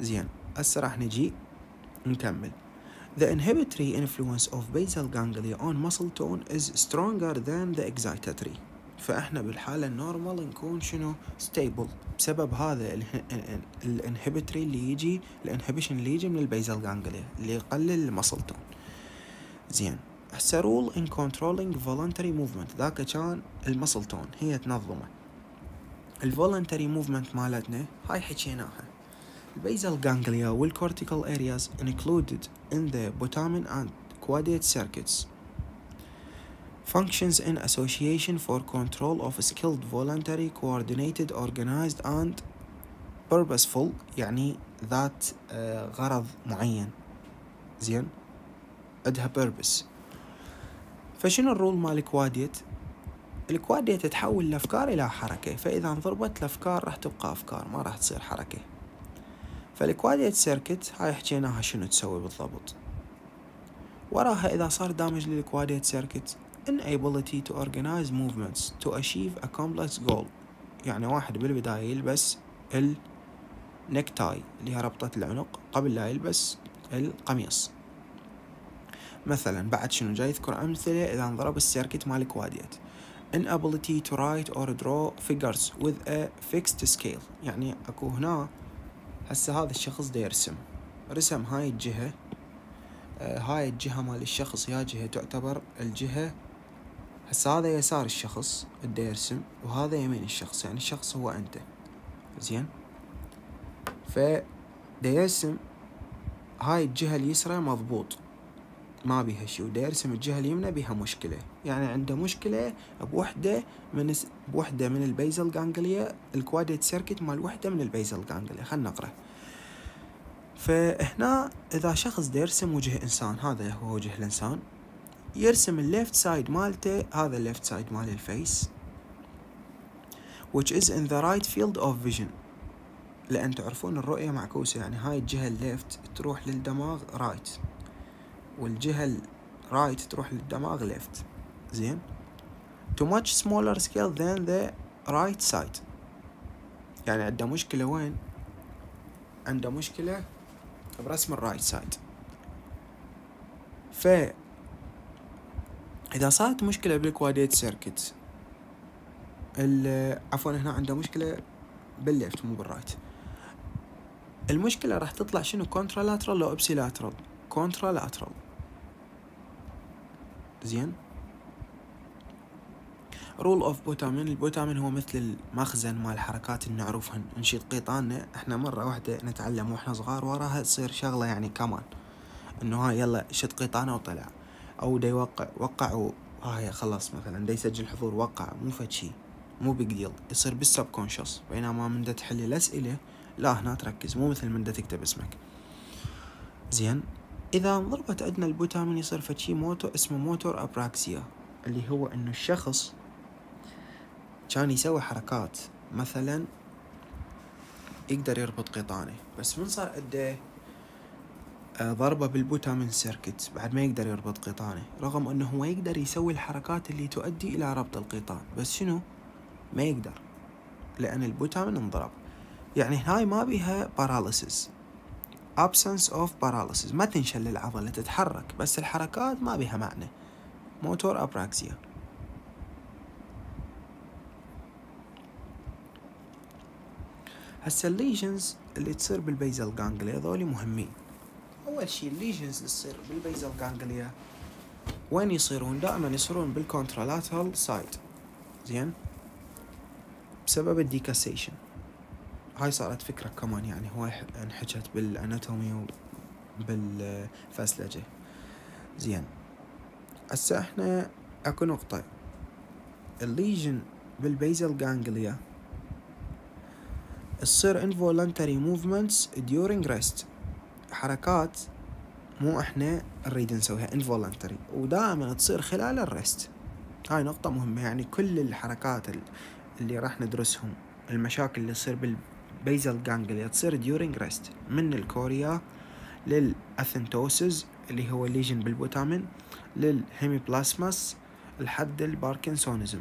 S1: هسه راح نجي نكمل. The inhibitory influence of basal ganglia on muscle tone is stronger than the excitatory. فإحنا بالحالة النورمال نكون شنو stable بسبب هذا الانهبيتري اللي يجي الانهبيشن اللي يجي من البيزال جانجليا اللي يقلل المسل تون. زين هسه rule in controlling voluntary movement ذاك كان المسل تون هي تنظمه. الvoluntary movement مالتنا هاي حكيناها. البيزال جانجليا والcortical areas included in the putamen and quadrate circuits functions in association for control of skilled voluntary coordinated organized and purposeful يعني ذات غرض معين. زين عندها purpose. فشنو الرول مال الكواديت؟ الكواديت تحول الأفكار إلى حركة، فإذا انضربت الأفكار راح تبقى أفكار ما راح تصير حركة. فالكواديت سيركت هاي حكيناها شنو تسوي بالضبط. وراها إذا صار دامج للكواديت سيركت inability to organize movements to achieve a complex goal. يعني واحد بالبداية يلبس النكتاي اللي هي ربطة العنق قبل لا يلبس القميص مثلا. بعد شنو جاي يذكر أمثلة إذا انضرب السيركت مال الكواديت. inability to write or draw figures with a fixed scale. يعني أكو هنا هسه هذا الشخص دا يرسم رسم هاي الجهة، هاي الجهة مال الشخص يا جهة تعتبر الجهة. هسه هذا يسار الشخص دا يرسم وهذا يمين الشخص، يعني الشخص هو أنت. زين فدا يرسم هاي الجهة اليسرى مضبوط ما بيها شي، ودا يرسم الجهة اليمنى بيها مشكلة، يعني عنده مشكلة بوحدة من البيزل جانجليا الكواديت سيركت مال وحدة من البيزل جانجليا. خلنا نقرأ. فهنا إذا شخص دا يرسم وجه إنسان، هذا هو وجه الإنسان، يرسم الليفت سايد مالته، هذا الليفت سايد مال الفيس which is in the right field of vision. لأن تعرفون الرؤية معكوسة، يعني هاي الجهة الليفت تروح للدماغ رايت والجهة الرايت تروح للدماغ ليفت. زين to much smaller scale than the right side. يعني عنده مشكلة وين؟ عنده مشكلة برسم الرايت سايد. إذا صارت مشكلة بالكواديت سيركت عفوا هنا عنده مشكلة بالليفت مو بالرايت. المشكلة راح تطلع شنو كونترالاترال أو إبسيلاترال؟ كونترالاترال. زين رول اوف بوتامين. البوتامين هو مثل المخزن مال الحركات اللي نعرفهن. نشيط قيطاننا احنا مرة واحدة نتعلم واحنا صغار وراها تصير شغلة يعني كمان انه هاي يلا شد قيطانه وطلع، او دا وقع هاي خلاص مثلا دا يسجل حضور وقع، مو فد شي مو بيج ديل، يصير بالسبكونشس. بينما من دا تحل الأسئلة لا هنا تركز، مو مثل من دا تكتب اسمك. زين إذا انضربت عندنا البوتامين يصير فد شي اسمه موتور أبراكسيا، اللي هو إنه الشخص كان يسوي حركات مثلا يقدر يربط قيطانه، بس من صار عنده ضربة بالبوتامين سيركت بعد ما يقدر يربط قيطانه، رغم انه هو يقدر يسوي الحركات اللي تؤدي الى ربط القيطان، بس شنو ما يقدر لان البوتامين انضرب. يعني هاي ما بيها paralysis absence of paralysis، ما تنشل العضلة تتحرك بس الحركات ما بيها معنى. موتور أبراكسيا. هسه الليجنز اللي تصير بالبيزل جانجليا ذولي مهمين. أول شي الليجنز اللي تصير بالبيزل جانجليا وين يصيرون؟ دائما يصيرون بالكونترالاترال سايد. زين بسبب الديكاسيشن. هاي صارت فكرة كمان، يعني هو انحكت بالاناتومي وبالفسلجة. زين هسه احنا اكو نقطة، الليجن بالبيزل جانجليا تصير involuntary movements during rest، حركات مو احنا نريد نسويها involuntary، ودائما تصير خلال الريست. هاي نقطة مهمة، يعني كل الحركات اللي راح ندرسهم المشاكل اللي تصير بالبيزل جانجليا تصير during rest، من الكوريا للأثنتوسز اللي هو ليجن بالبوتامين للهيميبلاسماس لحد الباركنسونيزم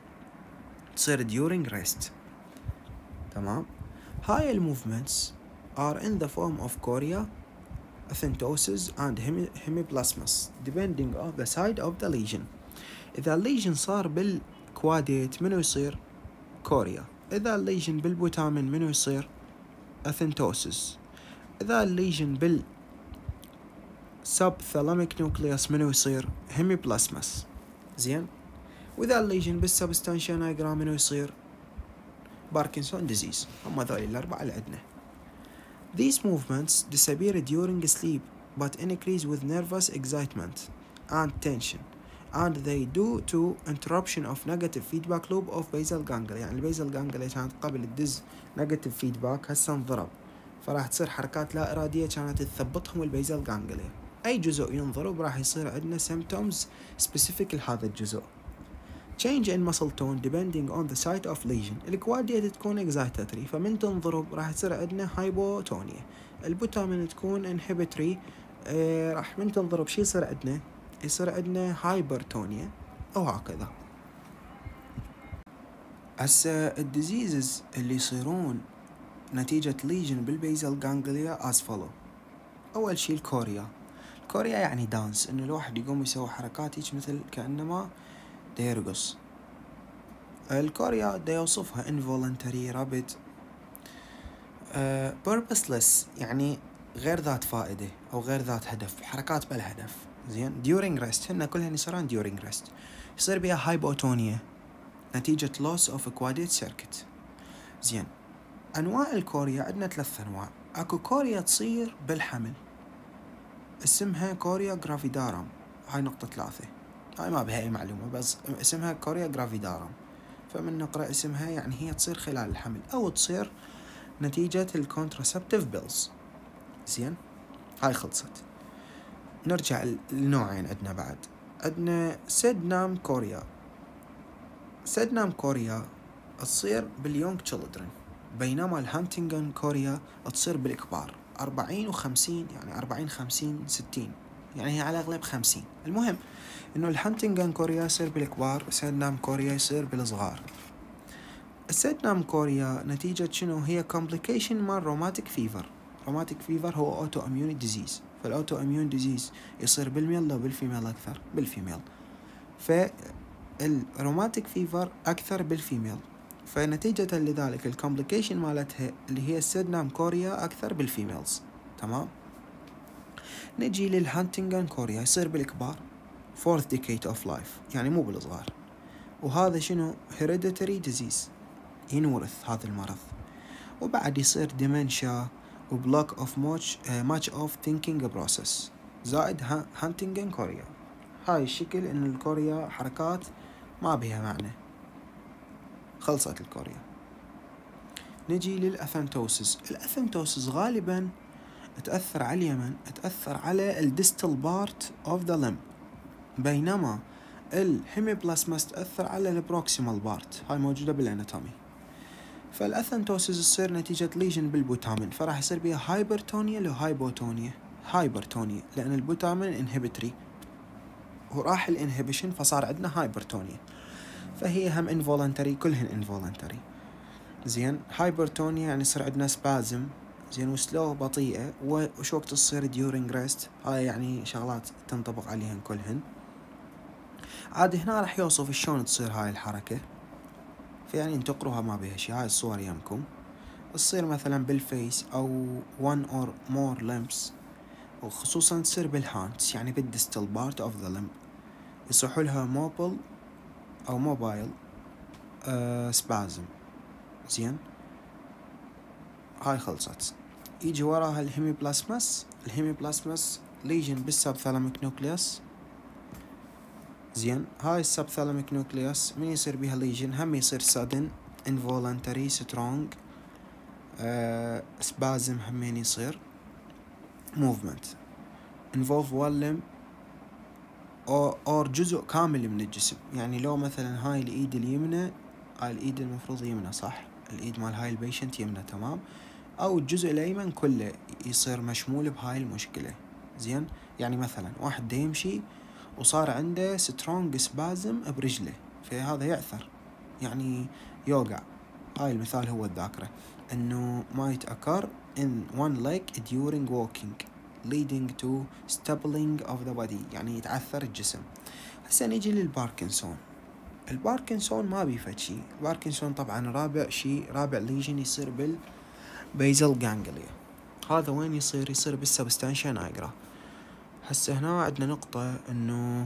S1: تصير during rest. تمام. هاي الموفمنتس are in the form of chorea, acanthosis and hemiplasmus depending on the side of the lesion. إذا الليجن صار بالكواديت منو يصير؟ كوريا. إذا الليجن بالبوتامن منو يصير؟ acanthosis. إذا الليجن بالسبثالاميك نوكليوس منو يصير؟ هيميبلاسمس. زين؟ وإذا الليجن بالسبستانشيا نايجرا منو يصير؟ باركنسون ديزيز. هم ذولي الأربعة اللي عندنا. These movements disappear during sleep but increase with nervous excitement and tension, and they due to interruption of negative feedback loop of basal ganglia. يعني البيزل جانجليا كانت قبل تدز negative feedback هسه انضرب، فراح تصير حركات لا إرادية كانت تثبطهم البيزل جانجليا. أي جزء ينضرب راح يصير عندنا symptoms specific لهذا الجزء. Change in muscle tone depending on the site of lesion. الكواديت تكون excitatory فمن تنضرب راح تصير عندنا hypotonia. البوتامين تكون inhibitory راح من تنضرب شي يصير عندنا؟ يصير عندنا hypertonia أو هكذا. هسه الديزيزز اللي يصيرون نتيجة lesion بالبيزل جانجليا as follow. أول شي الكوريا. الكوريا يعني دانس، إنه الواحد يقوم يسوي حركات هيك مثل كأنما يرقص. الكوريا دا يوصفها involuntary rapid purposeless يعني غير ذات فائدة أو غير ذات هدف، حركات بلا هدف. زين during rest هن كلهن يصيران during rest. يصير بها hypotonia نتيجة loss of quadrate circuit. زين أنواع الكوريا عندنا 3 أنواع. أكو كوريا تصير بالحمل اسمها كوريا جرافيدارم، هاي نقطة 3. هاي ما بها أي معلومة بس اسمها كوريا جرافيدارم، فمن نقرأ اسمها يعني هي تصير خلال الحمل أو تصير نتيجة الكونتراسبتيف بيلز. زين هاي خلصت. نرجع لنوعين عندنا بعد. عندنا سيدنام كوريا. سيدنام كوريا تصير باليونج تشيلدرن، بينما الهانتنغن كوريا تصير بالكبار 40 و50، يعني 40 50 60، يعني هي على الأغلب 50. المهم إنه الهانتنغن كوريا يصير بالكبار، سيدنام كوريا يصير بالصغار. السيدنام كوريا نتيجة شنو؟ هي complication مال روماتيك فيفر. روماتيك فيفر هو أوتو إميون ديزيز، فالأوتو إميون ديزيز يصير بالميل لو بالفيميل أكثر؟ بالفيميل. فالروماتيك فيفر أكثر بالفيميل، فنتيجة لذلك الكومبليكيشن مالتها اللي هي السيدنام كوريا أكثر بالفيميلز. تمام. نجي للهانتنغن كوريا يصير بالكبار 4th decade of life، يعني مو بالصغار. وهذا شنو؟ hereditary disease، ينورث هذا المرض. وبعد يصير dementia وبلوك of much of thinking process. زائد هانتنغن كوريا. هاي الشكل إن الكوريا حركات ما بها معنى. خلصت الكوريا. نجي للأثنتوسس. الأثنتوسس غالبا تأثر على اليمن، تأثر على الديستال بارت of the limb، بينما الهيميبلاسماس تأثر على البروكسيمال بارت، هاي موجودة بالاناتومي. فالأثنتوسس تصير نتيجة ليجن بالبوتامين، فراح يصير بها هايبرتونيا لو هايبوتونيا. هايبرتونيا لأن البوتامين انهبيتري وراح الانهبيشن فصار عندنا هايبرتونيا، فهي هم انفولنتري، كلهن انفولنتري. زين هايبرتونيا يعني يصير عندنا سبازم، زين وسلو بطيئة، وش وقت تصير during rest. هاي يعني شغلات تنطبق عليهن كلهن. عاد هنا راح يوصف شلون تصير هاي الحركة، فيعني انتقروها ما بيها شي. هاي الصور يمكم تصير مثلا بالفيس أو one or more limbs، وخصوصا تصير بالهاندز يعني بالديستال بارت of the limb، يصحوا لها موبل أو موبايل سبازم. زين هاي خلصت. يجي وراها الهيميبلاسماس. الهيميبلاسماس ليجن بالسبثالاميك نوكليوس. زين هاي السبثالاميك نوكليوس من يصير بها ليجن هم يصير sudden involuntary strong spasm، همين يصير movement involve one limb or جزء كامل من الجسم. يعني لو مثلا هاي الإيد اليمنى، هاي الإيد المفروض يمنى صح، الإيد مال هاي البيشنت يمنى تمام، أو الجزء الأيمن كله يصير مشمول بهاي المشكلة. زين يعني مثلا واحد دا يمشي وصار عنده سترونج سبازم برجله، فهذا يعثر يعني يوقع، هاي المثال هو الذاكرة، إنه might occur in one leg during walking leading to stippling of the body، يعني يتعثر الجسم. هسه نيجي للباركنسون. الباركنسون ما بيفد شي. الباركنسون طبعا رابع ليجن يصير بالبيزل جانجليا. هذا وين يصير بالسبستانشيا نايجرا. هسه هنا عندنا نقطة إنه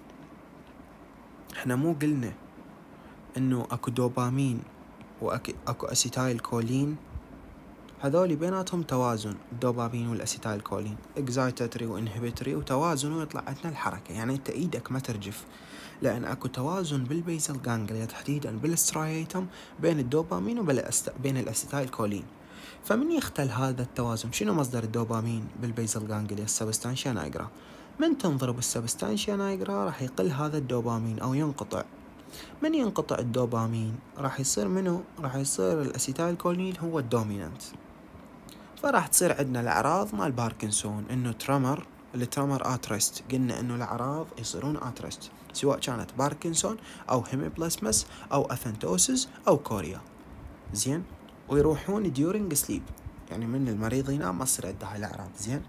S1: إحنا مو قلنا إنه أكو دوبامين وأكو أسيتايل كولين، هذولي بيناتهم توازن، الدوبامين والأسيتايل كولين اكزايتاتري وانهبيتري، وتوازن ويطلع عندنا الحركة. يعني أنت إيدك ما ترجف، لأن أكو توازن بالبيزل جانجليا تحديدا بالسترايتم بين الدوبامين بين الأسيتايل كولين. فمن يختل هذا التوازن؟ شنو مصدر الدوبامين بالبيزل جانجليا؟ السبستانشيا نايجرا. من تنضرب السبستانشيا نايجرا راح يقل هذا الدوبامين أو ينقطع. من ينقطع الدوبامين راح يصير منه؟ راح يصير الأسيتايل كولين هو الدومينانت. فراح تصير عندنا الأعراض مال باركنسون إنه الترمر آترست. قلنا إنه الأعراض يصيرون آترست سواء كانت باركنسون أو هيميبلاسمس أو أثنتوسس أو كوريا. زين، ويروحون during sleep، يعني من المريض ينام ما تصير عنده هاي الأعراض. زين،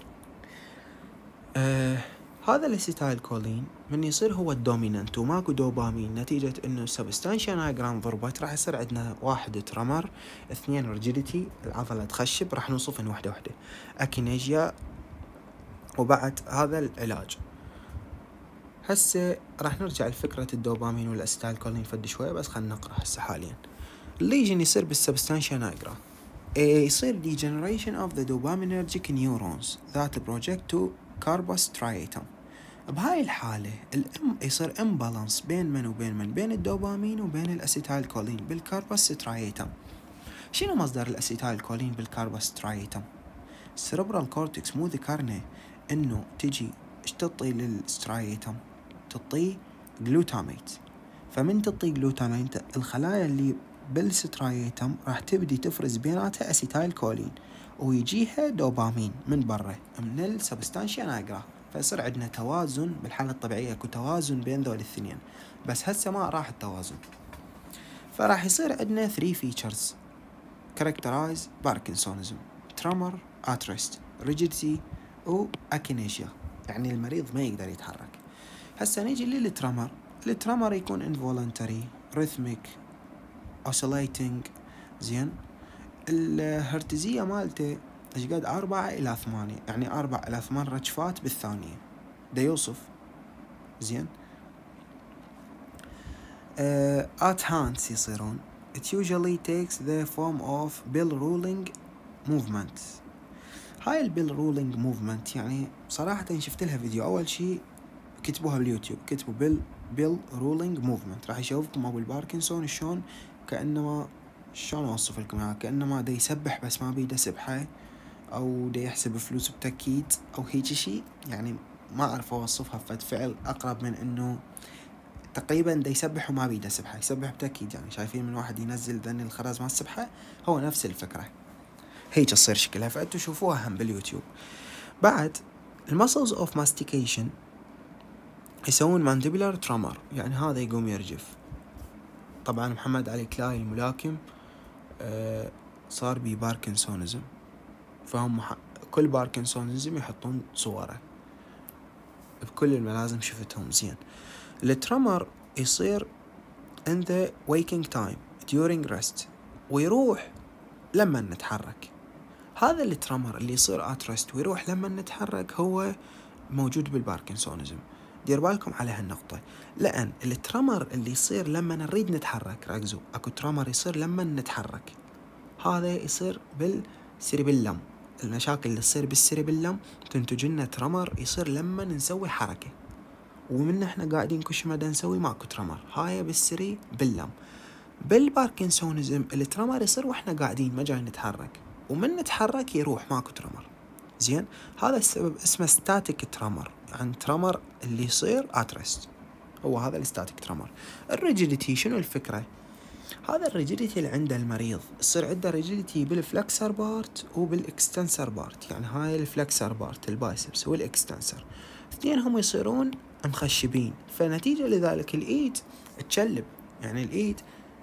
S1: هذا الأسيتايل كولين من يصير هو الدومينانت وماكو دوبامين نتيجة إنه السبستانشيا نايجرا ضربت، راح يصير عندنا 1 ترمر، 2 ريجيديتي العضلة تخشب، راح نوصفهم وحدة أكينيجيا، وبعد هذا العلاج. هسه راح نرجع لفكرة الدوبامين والأسيتايل كولين فد شوية، بس خلنا نقرأ هسه حاليا. الليجن يصير بالسبستانشيا نايجرا، يصير degeneration of the dopaminergic neurons that project to corpus striatum. بهاي الحالة يصير imbalance بين من وبين من، بين الدوبامين وبين الأسيتايل كولين بالكاربس سترايتم. شنو مصدر الأسيتايل كولين بالكاربس سترايتم؟ السيربرال كورتكس مو ذكرنا إنه تجي إيش تعطي للسترايتم؟ تعطي جلوتاميت. فمن تعطي جلوتاميت الخلايا اللي بالسترايتم راح تبدي تفرز بيناتها أسيتايل كولين، ويجيها دوبامين من برا من السبستانشيا نايجرا. فيصير عندنا توازن بالحالة الطبيعية، اكو توازن بين ذول الاثنين، بس هسه ما راح التوازن. فراح يصير عندنا 3 features characterize Parkinsonism: tremor, arthritis, rigidity و akinesia، يعني المريض ما يقدر يتحرك. هسه نيجي للترمر. الترمر يكون involuntary, rhythmic, oscillating. زين، الهرتزية مالته ايش قد 4 إلى 8، يعني 4 إلى 8 رجفات بالثانية. دا يوصف. زين، at hands يصيرون. it usually takes the form of bell rolling movement. هاي البيل رولينج موفمنت يعني صراحة شفت لها فيديو. أول شيء كتبوها باليوتيوب، كتبوا بيل رولينج موفمنت، راح يشوفكم أبو الباركنسون شلون كأنما، شلون أوصف لكم يعني كأنما دا يسبح بس ما بيده سبحة، أو دا يحسب فلوس بتأكيد أو هيك شيء. يعني ما أعرف أوصفها فد فعل أقرب من إنه تقريبا دا يسبح وما بيده سبحة، يسبح بتأكيد. يعني شايفين من واحد ينزل ذن الخرز ما السبحة، هو نفس الفكرة، هيك تصير شكلها. فأنتوا شوفوها هم باليوتيوب. بعد المسلز اوف ماستيكيشن يسوون مانديبولار ترامر، يعني هذا يقوم يرجف. طبعا محمد علي كلاي الملاكم صار بي باركنسونيزم، فهم كل باركنسونيزم يحطون صوره بكل الملازم شفتهم. زين، الترامر يصير in the waking time during rest، ويروح لما نتحرك. هذا الترامر اللي يصير اترست ويروح لما نتحرك هو موجود بالباركنسونيزم. دير بالكم على هالنقطة، لأن الترامر اللي يصير لما نريد نتحرك، ركزوا، اكو ترامر يصير لما نتحرك، هذا يصير بالسيربيلم. المشاكل اللي تصير بالسيربيلم تنتج لنا ترامر يصير لما نسوي حركة، ومن احنا قاعدين كل مدى نسوي ماكو ترامر، هاي بالسيربيلم. بالباركنسونيزم الترامر يصير واحنا قاعدين ما جاي نتحرك، ومن نتحرك يروح ماكو ترامر. زين، هذا السبب اسمه ستاتيك ترامر، يعني ترامر اللي يصير اترست، هو هذا الستاتيك ترامر. الريجيديتي شنو الفكرة؟ هذا الريجيديتي اللي عند المريض يصير عنده ريجيديتي بالفلكسر بارت وبالاكستنسر بارت، يعني هاي الفلكسر بارت البايسبس والاكستنسر اثنينهم يصيرون مخشبين، فنتيجة لذلك الايد تشلب، يعني الايد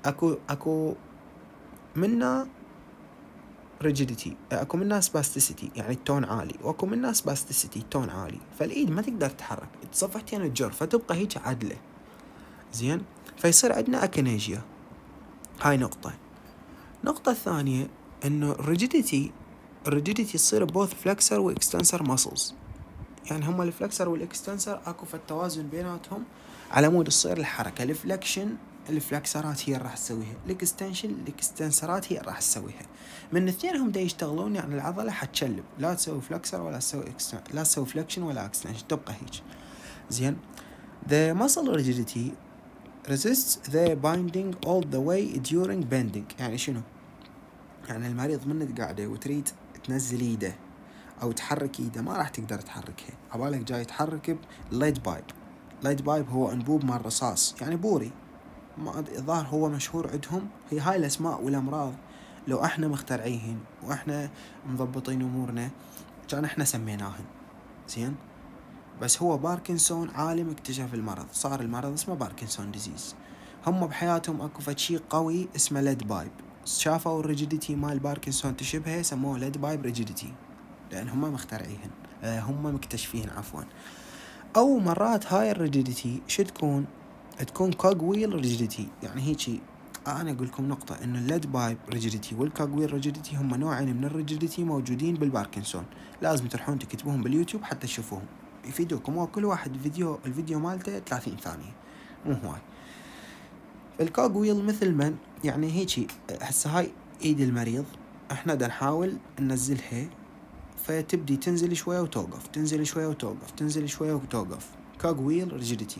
S1: اكو منا rigidity، اكو منها spasticity يعني التون عالي، واكو منها spasticity التون عالي، فالايد ما تقدر تتحرك، تصفحتين تجر فتبقى هيك عدله. زين، فيصير عندنا اكينيجيا. هاي نقطة الثانية انه الريجيديتي تصير both flexor و extensor muscles، يعني هم الفلكسر والاكستنسر اكو في التوازن بيناتهم على مود تصير الحركة. الفلكشن الفلكسرات هي راح تسويها، الاكستنشن الاكستنسرات هي راح تسويها. من الاثنين هم دا يشتغلون، يعني العضلة حتشلب، لا تسوي فلكسر ولا تسوي لا تسوي فلكشن ولا اكستنشن، تبقى هيك. زين، the muscle rigidity resists the binding all the way during bending. يعني شنو؟ يعني المريض من قاعدة وتريد تنزل ايده او تحرك ايده ما راح تقدر تحركها، عبالك جاي تحرك بليد بايب. ليد بايب هو انبوب مال رصاص، يعني بوري، ما الظاهر هو مشهور عندهم. هي هاي الاسماء والامراض لو احنا مخترعيهن واحنا مضبطين امورنا كان احنا سميناهن. زين، بس هو باركنسون عالم اكتشف المرض، صار المرض اسمه باركنسون ديزيز. هم بحياتهم اكو فشي قوي اسمه ليد بايب، شافوا الريجيديتي مال باركنسون تشبهه، سموه ليد بايب ريجيديتي، لأن هم مخترعيهن، هم مكتشفيهن عفوا. أو مرات هاي الريجيديتي شو تكون كوغ ويل ريجيديتي، يعني هيجي. أنا أقول لكم نقطة، إنه الليد بايب ريجيديتي والكوغ ويل ريجيديتي هم نوعين من الريجيديتي موجودين بالباركنسون، لازم تروحون تكتبوهم باليوتيوب حتى تشوفوهم، يفيدوكم. وكل واحد الفيديو مالته 30 ثانية، مو هواي. الكوغ ويل مثل من يعني هيجي، هسه هاي ايد المريض احنا دا نحاول ننزلها، فتبدي تنزل شوية وتوقف، تنزل شوية وتوقف، تنزل شوية وتوقف، كوغ ويل ريجيديتي.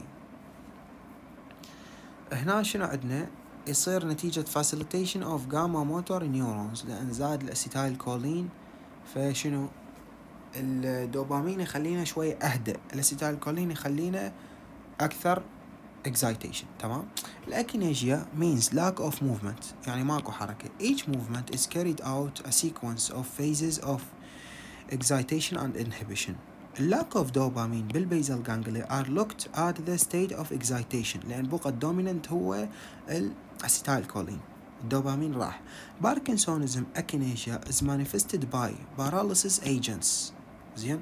S1: هنا شنو عندنا؟ يصير نتيجة facilitation of gamma motor neurons، لأن زاد الأسيتايل كولين، فشنو الدوبامين يخلينا شوية أهدأ، الأسيتايل كولين يخلينا أكثر excitation. تمام. الأكينيجيا means lack of movement، يعني ماكو حركة. each movement is carried out a sequence of phases of excitation and inhibition. lack of dopamine بالبيزال ganglia are looked at the state of excitation، لأن بقى الدوميننت هو الأسيتايل كولين، الدوبامين راح. Parkinsonism akinesia is manifested by paralysis agents. زين،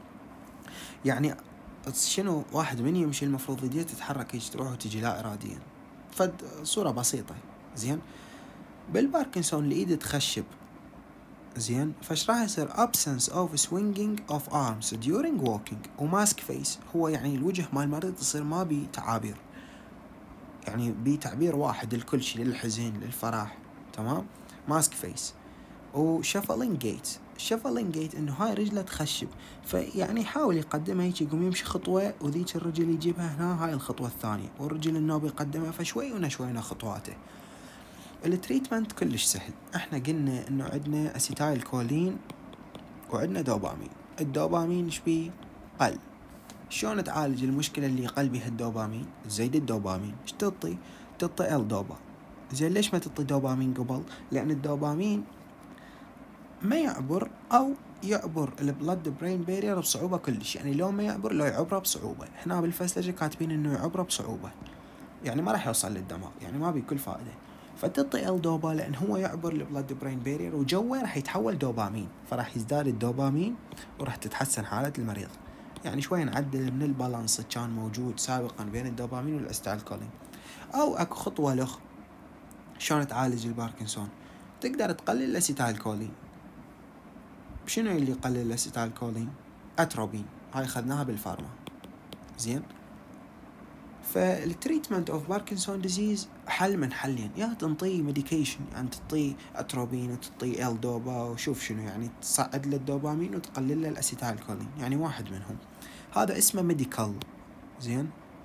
S1: يعني شنو واحد من يمشي المفروض يديه تتحرك هيك تروح وتجي لا إراديا، فد صورة بسيطة. زين، بالباركنسون الإيد تخشب. زين، فاش راح يصير absence of swinging of arms during walking، وماسك فيس، هو يعني الوجه مال المريض يصير ما بي تعابير، يعني بي تعبير واحد لكل شيء، للحزن للفرح. تمام، ماسك فيس. وشفلينج جيت، شفلينج جيت انه هاي رجله تخشب، فيعني يحاول يقدمها هيك، يقوم يمشي خطوة وذيك الرجل يجيبها هنا، هاي الخطوة الثانية، والرجل النوبي يقدمها، فشوي ونشوي خطواته. التريتمنت كلش سهل، احنا قلنا انه عندنا اسيتايل كولين وعندنا دوبامين. الدوبامين شبي قل، شلون تعالج المشكلة اللي قل بها الدوبامين؟ زيد الدوبامين، ايش تعطي الدوبا. زين، ليش ما تعطي دوبامين قبل؟ لأن الدوبامين ما يعبر، أو يعبر البلد برين بارير بصعوبة كلش، يعني لو ما يعبر، لو يعبره بصعوبة. هنا بالفسلجة كاتبين إنه يعبره بصعوبة، يعني ما راح يوصل للدماغ، يعني ما بيكل فائدة. فتعطي الدوبا لأن هو يعبر البلد برين بارير، وجوه راح يتحول دوبامين، فراح يزداد الدوبامين وراح تتحسن حالة المريض. يعني شوي نعدل من البالانس كان موجود سابقا بين الدوبامين والأسيتايل كولين. أو أكو خطوة لخ شلون تعالج الباركنسون، تقدر تقلل الأسيتايل كولين. شنو اللي يقلل الأسيتايل كولين؟ أتروبين، هاي خذناها بالفارما. زين، فالتريتمنت اوف باركنسون ديزيز حل من حلين، يا تنطي ميديكيشن، يعني تعطي اتروبين وتعطي الدوبا، وشوف شنو يعني تصعد له الدوبامين وتقلل له الاسيتايل كولين، يعني واحد منهم. هذا اسمه ميديكال. زين،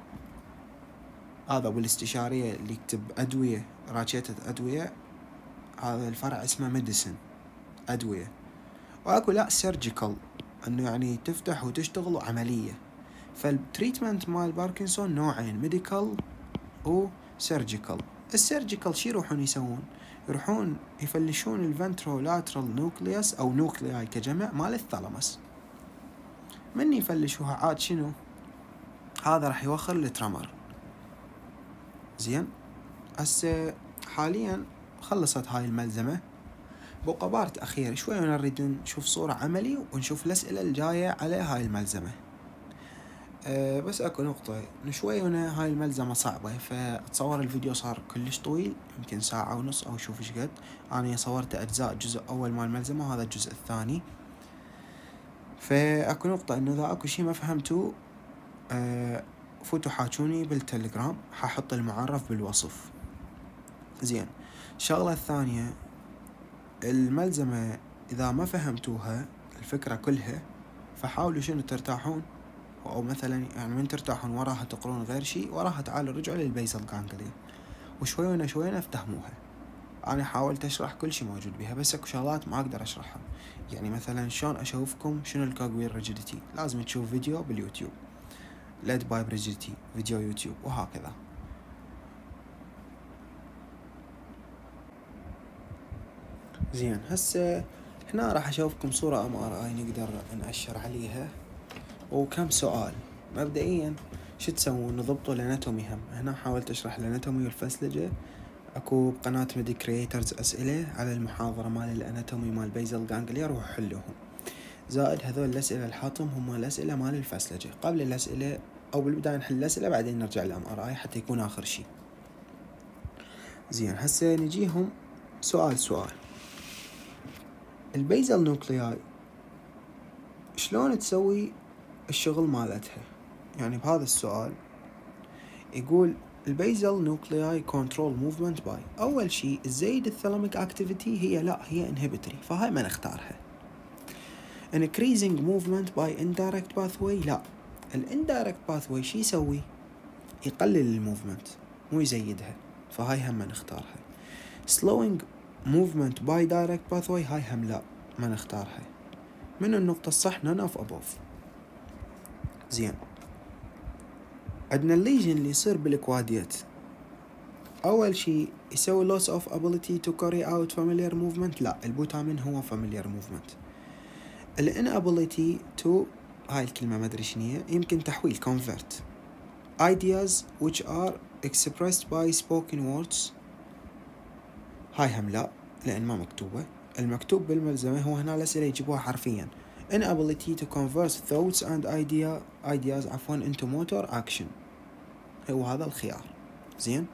S1: هذا بالاستشارية اللي يكتب ادوية، راجيتة ادوية، هذا الفرع اسمه ميديسن، ادوية. واكو لا سيرجيكال، انه يعني تفتح وتشتغل عملية. فالتريتمنت مال باركنسون نوعين، ميديكال وسيرجيكال. السيرجيكال شي يروحون يسوون؟ يروحون يفلشون الفنترولاترال نوكليوس او نوكلياي كجمع مال الثالاموس. من يفلشوها عاد شنو؟ هذا راح يوخر الترمر. زين، هسه حاليا خلصت هاي الملزمة، بقى بارت أخير شوي نريد نشوف صورة عملي ونشوف الأسئلة الجاية على هاي الملزمة. بس اكو نقطة شوي هنا، هاي الملزمة صعبة، فاتصور الفيديو صار كلش طويل، يمكن ساعة ونص او شوف ايش قد. انا صورت اجزاء، الجزء اول مال الملزمة وهذا الجزء الثاني. فاكو نقطة انه اذا اكو شي ما فهمتوا فوتوا حاجوني بالتليجرام، ححط المعرف بالوصف. زين، الشغلة الثانية، الملزمة اذا ما فهمتوها الفكرة كلها، فحاولوا شنو ترتاحون، او مثلا يعني من ترتاحون وراها تقرون غير شيء، وراها تعالوا رجعوا للبيزل غانجليا وشوينا شوينا افتهموها. انا حاولت اشرح كل شيء موجود بها، بس اكو شغلات ما اقدر اشرحها. يعني مثلا شلون اشوفكم شنو الكوغويل ريجيديتي، لازم تشوف فيديو باليوتيوب، ليد باي ريجيديتي فيديو يوتيوب وهكذا. زين، هسه هنا راح اشوفكم صورة MRI نقدر نأشر عليها، وكم سؤال. مبدئيا شو تسوون؟ نضبطوا الاناتومي. هم هنا حاولت اشرح الاناتومي والفسلجة. اكو بقناة ميدي كرييترز اسئلة على المحاضرة مال الاناتومي مال بيزل غانجليا، روحوا حلوهم. زائد هذول الاسئلة اللي حاطهم هم الاسئلة مال الفسلجة. قبل الاسئلة او بالبداية نحل الاسئلة، بعدين نرجع للMRI حتى يكون اخر شي. زين، هسه نجيهم سؤال سؤال. البيزل نوكلياي شلون تسوي الشغل مالتها؟ يعني بهذا السؤال يقول البيزل نوكلياي كنترول موفمنت باي. اول شيء الزايد الثلاميك اكتيفيتي هي انهبيتوري، فهاي ما نختارها. increasing movement by indirect pathway، لا. الاندايركت باثوي شي يسوي؟ يقلل الموفمنت مو يزيدها، فهاي هم ما نختارها. slowing movement by direct pathway، هاي هم لا، ما نختارها. من النقطة الصح none of above. زين، عندنا الليجن اللي يصير بالكواديت. أول شي يسوي loss of ability to carry out familiar movement، لا، البوتامين هو familiar movement. inability to، هاي الكلمة ما أدري شنية، يمكن تحويل convert ideas which are expressed by spoken words، هاي هم لا، لأن ما مكتوبة. المكتوب بالملزمة هو هنا الأسئلة يجيبوها حرفيا inability to convert thoughts and ideas into motor action، هو هذا الخيار. زين،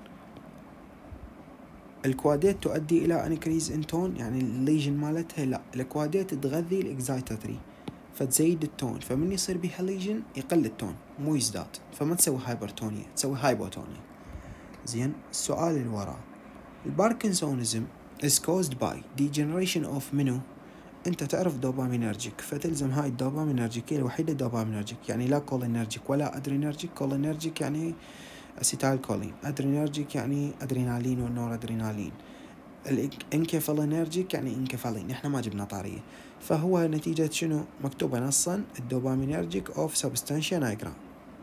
S1: الكواديت تؤدي إلى increase in tone، يعني الليجن مالتها لا، الكواديت تغذي الاكزايتاتري فتزيد التون، فمن يصير بها ليجن يقل التون مو يزداد، فما تسوي هايبرتونيا، تسوي هايبوتونيا. زين، السؤال اللي وراه، الباركنسونيزم is caused by degeneration of منو؟ انت تعرف دوبامينرجيك، فتلزم هاي الدوبامينرجيك هي الوحيدة دوبامينرجيك، يعني لا كولينرجيك ولا ادرينرجيك. كولينرجيك يعني اسيتايل كولين، ادرينرجيك يعني ادرينالين والنور ادرينالين. الانكفالينرجيك يعني انكفالين، احنا ما جبنا طارية. فهو نتيجة شنو؟ مكتوبة نصا الدوبامينرجيك اوف سبستانشيا نايجرا.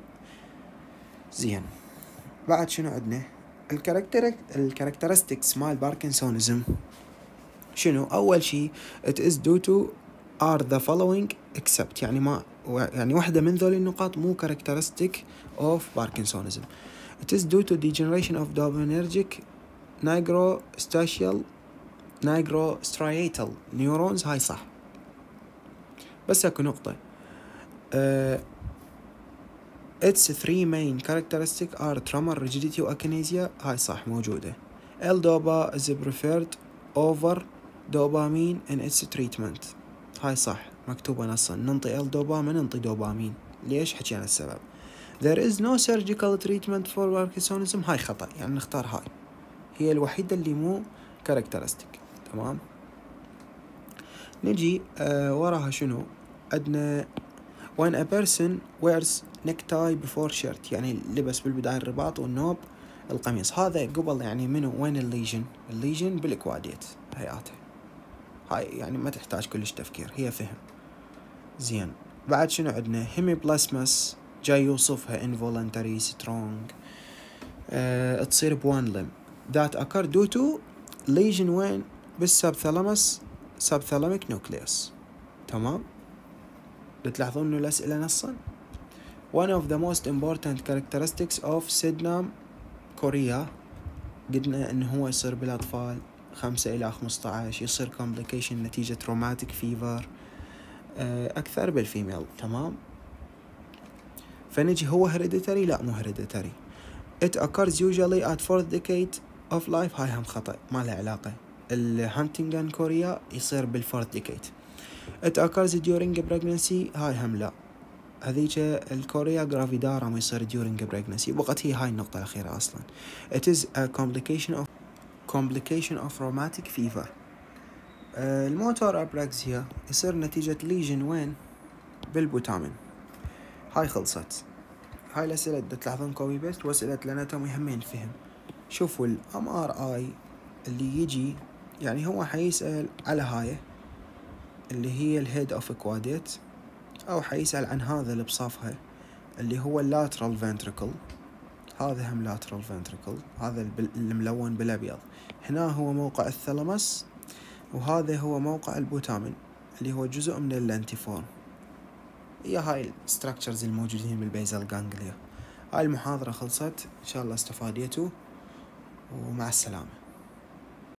S1: زين، بعد شنو عندنا؟ الكاركترستكس مال باركنسونيزم شنو؟ اول شيء it is due to are the following except، يعني واحدة من ذول النقاط مو characteristic of Parkinsonism. it is due to degeneration of dopaminergic nigrostriatal neurons، هاي صح. بس اكو نقطة، its three main characteristics are tremor rigidity واكينيزيا، هاي صح موجودة. L-DOPA is preferred over dopamine in its treatment، هاي صح مكتوبة نصا، ننطي L-DOPA ما ننطي دوبامين. ليش؟ حكينا السبب. There is no surgical treatment for Parkinsonism، هاي خطأ، يعني نختار هاي، هي الوحيدة اللي مو characteristic. تمام، نجي وراها شنو عندنا؟ when a person wears necktie before shirt، يعني لبس بالبداية الرباط والنوب القميص، هذا قبل يعني منو؟ وين الليجن بالكواديت هياتها، هاي يعني ما تحتاج كلش تفكير، هي فهم. زين، بعد شنو عندنا؟ هيميبلاسمس جاي يوصفها involuntary strong، تصير بوان limb that occur due to lesion وين؟ بالسبثالاموس subthalamic nucleus. تمام، بتلاحظون انه الاسئله نصا one of the most important characteristics of Sydenham chorea قلنا انه هو يصير بالاطفال 5 إلى 15، يصير complication نتيجة روماتيك فيفر اكثر بالفيميل. تمام. فنجي هو hereditary؟ لا مو hereditary. it occurs usually at 4th decade of life. هاي هم خطأ، ما له علاقة. الهانتنغان كوريا يصير بالفورث ديكيد. it occurs during pregnancy. هاي هم لا. هذيك الكوريا جرافيدارا ما يصير during pregnancy. بقت هي هاي النقطة الأخيرة أصلا. it is a complication of rheumatic fever. الموتور أبراكسيا يصير نتيجة ليجن وين؟ بالبوتامين. هاي خلصت. هاي الأسئلة تلاحظون كوبي بيست، وأسئلة الأناتومي همين فهم. شوفوا الMRI اللي يجي يعني هو حيسأل على هاي اللي هي الهيد اوف كواديت، او حيسأل عن هذا اللي بصفها اللي هو اللاترال فنتريكل. هذا هم لاترال فنتريكل، هذا الملون بالابيض. هنا هو موقع الثلمس، وهذا هو موقع البوتامين اللي هو جزء من اللانتيفورم. هي هاي الستراكشرز الموجودين بالبيزال غانجليا. هاي المحاضرة خلصت، ان شاء الله استفاديتوا، ومع السلامة.